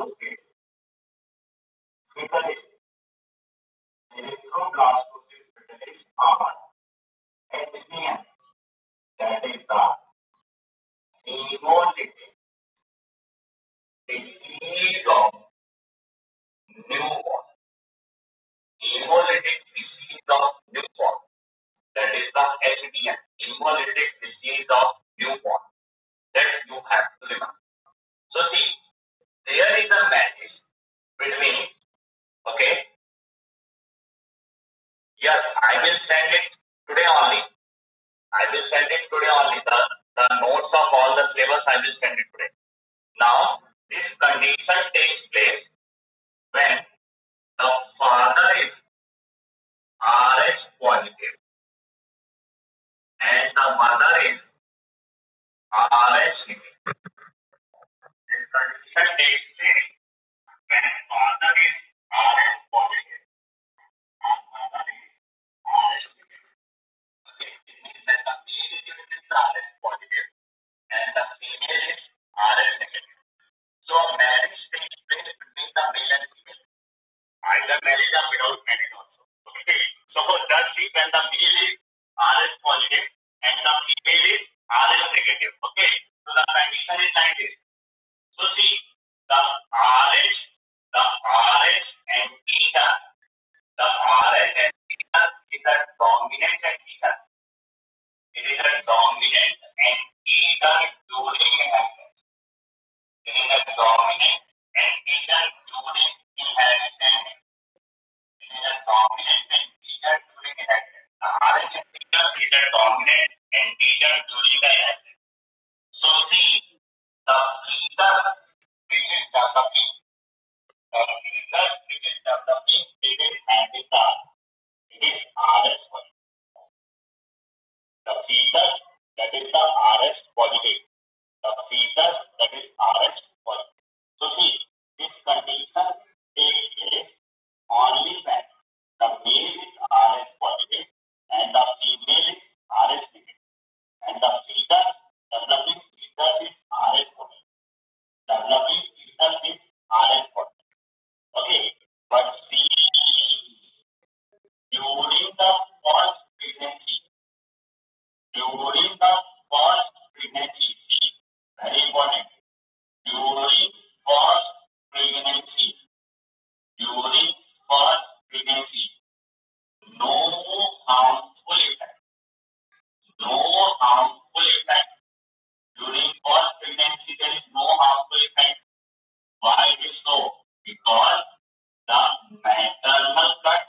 erythroblastosis fetalis. Erythroblastosis fetalis. is R. H B N, that is the hemolytic disease of newborn. Hemolytic disease of newborn. That is the H B N, hemolytic disease of newborn. That you have to remember. So see, there is a match between, okay? Yes, I will send it today only. I will send it today only. The, the notes of all the syllabus, I will send it today. Now, this condition takes place when the father is R H positive and the mother is R H negative. This condition takes place when father is R H positive and mother is R H negative. Okay, it means that the male individual is R H positive and the female is R H negative. So marriage takes place between the male and female. Either marriage or without marriage also. Okay. So just see when the male is R H positive and the female is R H negative. Okay. So the condition is like this. So see the RH, the RH anteater, the RH anteater is a dominant anteater. It is a dominant anteater during inheritance. It is a dominant anteater during inheritance. It is a dominant anteater during inheritance. The R H anteater is a dominant anteater during the inheritance. So see, the fetus which is developing, the fetus which is developing, it is having the, it is R H positive. The fetus that is the R H positive. The fetus that is R H positive. So see, this condition takes place only when the male is R H positive and the female is R H negative. And the fetus, developing fetus is R H positive. Developing fetus is R H positive. Okay, but see, during the first pregnancy, during the first pregnancy, see, very important. During first pregnancy, during first pregnancy, no harmful effect, no harmful effect. During first pregnancy, there is no harmful effect. Why it is so? Because the maternal blood,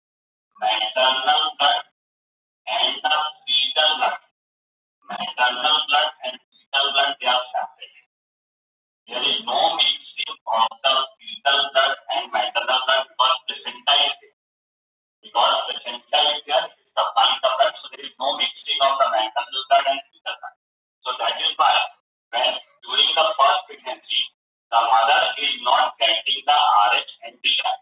maternal blood and the fetal blood, maternal blood and fetal blood, they are separated. There is no mixing of the fetal blood and maternal blood because placenta is there. Because placenta is there, it's supplying the blood, so there is no mixing of the maternal blood and fetal blood. So that is why when during the first pregnancy, the mother is not getting the R H antigen.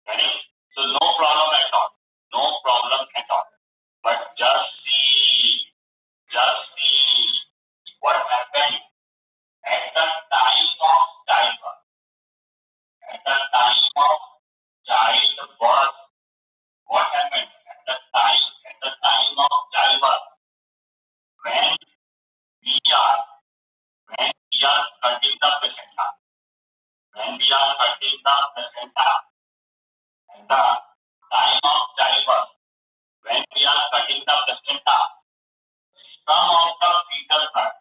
So no problem at all. No problem at all. But just see, just see what happened at the time of childbirth. At the time of childbirth, what happened at the time, at the time of childbirth, when we are, when we are cutting the placenta, when we are cutting the placenta, at the time of childbirth, when we are cutting the placenta, some of the fetal blood,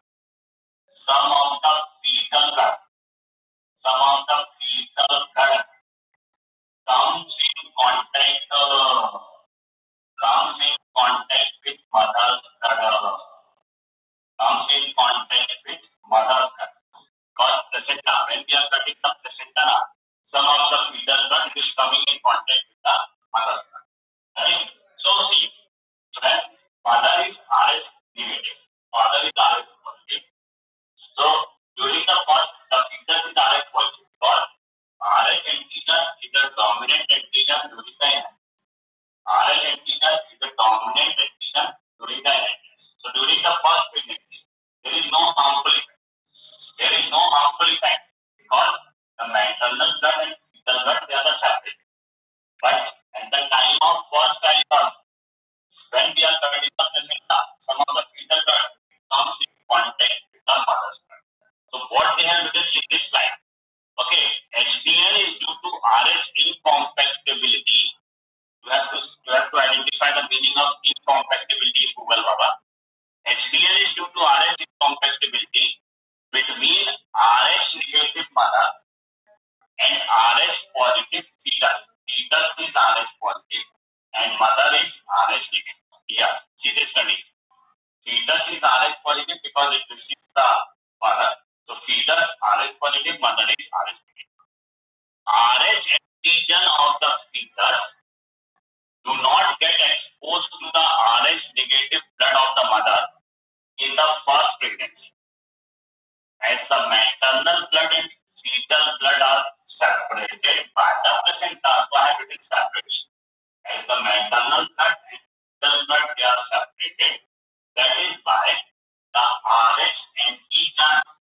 some of the fetal blood, some of the fetal blood comes in contact, uh, comes in contact with mother's blood, comes in contact with mother's blood. Because placenta, when we are cutting the placenta, some of the fetal blood is coming in contact with the mother's blood. Right? So see, when mother is R H negative, father is R H positive. So during the first, the fetus is R H positive because R H antigen is a dominant antigen during the inheritance. R H antigen is a dominant antigen during the inheritance. So during the first pregnancy, there is no harmful effect. There is no harmful effect because the maternal blood and fetal blood, they are the separate. But at the time of first childbirth, H incompatibility. You have to you have to identify the meaning of incompatibility in Google, Baba. H D N is due to R H incompatibility between R H negative mother and R H positive fetus. Fetus is R H positive and mother is R H negative. Yeah, see this condition. Fetus is R H positive because it receives the mother. So fetus R H positive, mother is R H negative. R H antigen of the fetus do not get exposed to the R H negative blood of the mother in the first pregnancy, as the maternal blood and fetal blood are separated by the placenta. So I have written separately. As the maternal blood and fetal blood they are separated, that is by the R H antigen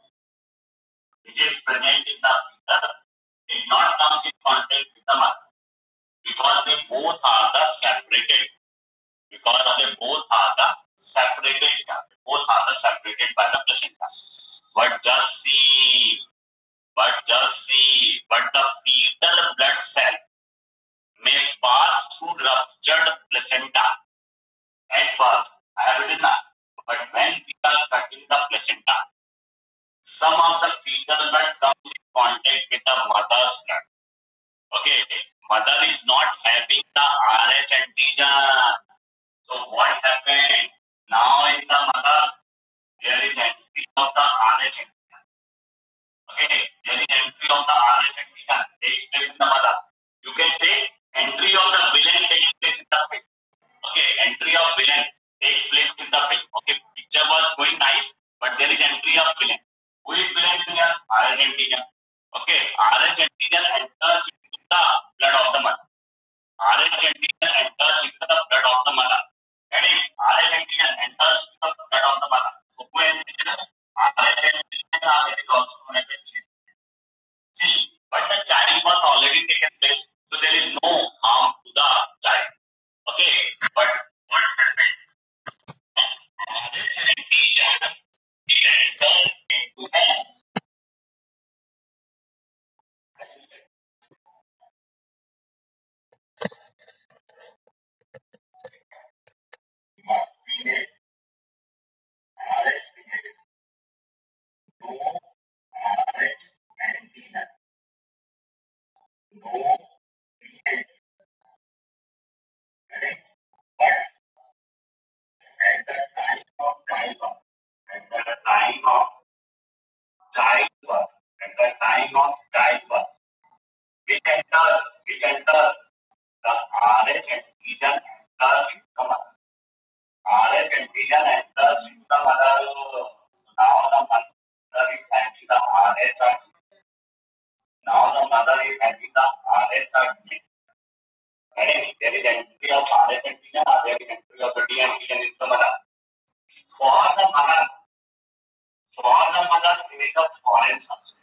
which is present in the fetus did not come in contact with the mother, because they both are the separated. Because they both are the separated. They both are the separated by the placenta. But just see, but just see, but the fetal blood cell may pass through ruptured placenta at birth. I have written that. But when we are cutting the placenta, some of the fetal blood comes in contact with the mother's blood. Okay, mother is not having the R H antigen. So what happened? Now in the mother, there is entry of the R H antigen. Okay, there is entry of the R H antigen takes place in the mother. You can say entry of the villain takes place in the fetal. Okay, entry of villain takes place in the fetal. Okay, picture was going nice, but there is entry of villain. Who is villain here? R H antigen. Okay, R H antigen enters into the blood of the mother. R H antigen enters into the blood of the mother. And R H antigen enters into the blood of the mother. So who antigen? R H antigen is also known as antigen. See, but the child was already taken place, so there is no harm to the child. Okay, but what happened? R H antigen it enters into the female R H negative. No R H antigen. No reaction. But at the time of childbirth, at the time of childbirth, at the time of childbirth, which enters, which enters the R H antigen enters into the mother. R H antigen enters into the mother. So now the mother is having the R H antigen. Now the mother is having the R H antigen. And there is entry of R H antigen, there is entry of the D antigen into the mother. For the mother, for the mother, it is a foreign substance.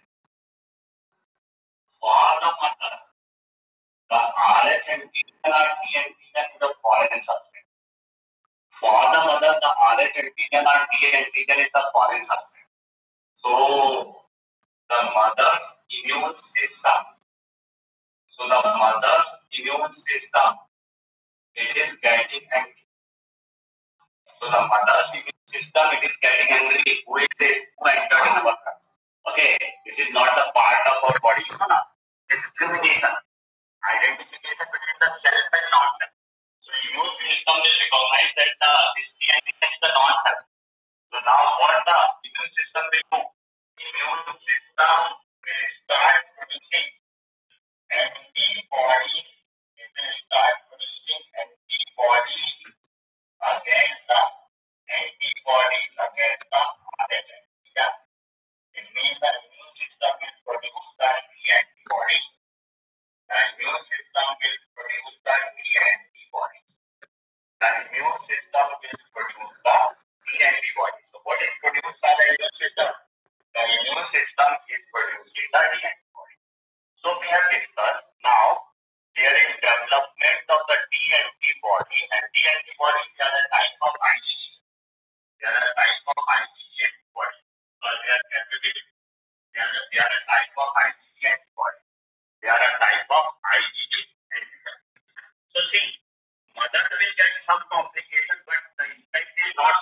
For the mother, the R H antigen or D antigen is a foreign substance. For the mother, the R H antigen or D antigen is a foreign substance. So the mother's immune system, so the mother's immune system, it is getting angry. So the mother's immune system, it is getting angry. Who is this? Who entered in our blood? Okay, this is not the part of our body. No, no. Discrimination, identification between the cells and non-cells. So immune system will recognize that the this D antigen is the non-cell. So now what the immune system will do? Immune system will start producing antibodies. It will start producing antibodies against the antibodies against the R H antigen. It means the immune system will produce the D antibodies. The immune system will produce the D antibodies. The immune system will produce the D antibodies. So what is produced by the immune system? The immune system is producing the D antibodies. So we have discussed now there is development of the D antibody, and D antibodies are a type of IgG. They are a type of IgG antibody. So they are capable. They are, they are a type of IgG antibody. They are a type of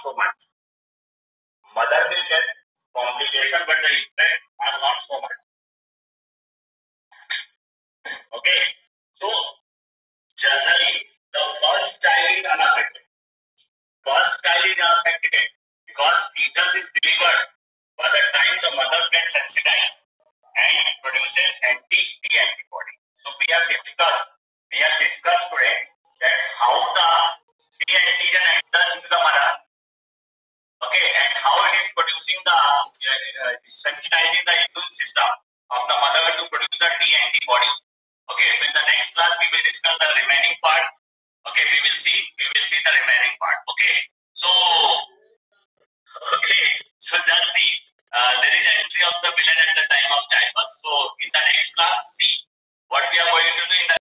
so much. Mother will get complication, but the effect are not so much. Okay, so generally the first child is unaffected. First child is unaffected because fetus is delivered by the time the mother gets sensitized and produces anti-T antibody. So we have discussed, we have discussed today that how the T antigen enters into the mother, okay, and how it is producing the uh, uh, sensitizing the immune system of the mother to produce the T antibody. Okay, so in the next class we will discuss the remaining part. Okay, we will see, we will see the remaining part. Okay, so okay, so just see, uh, there is entry of the villain at the time of childbirth. So in the next class, see what we are going to do in the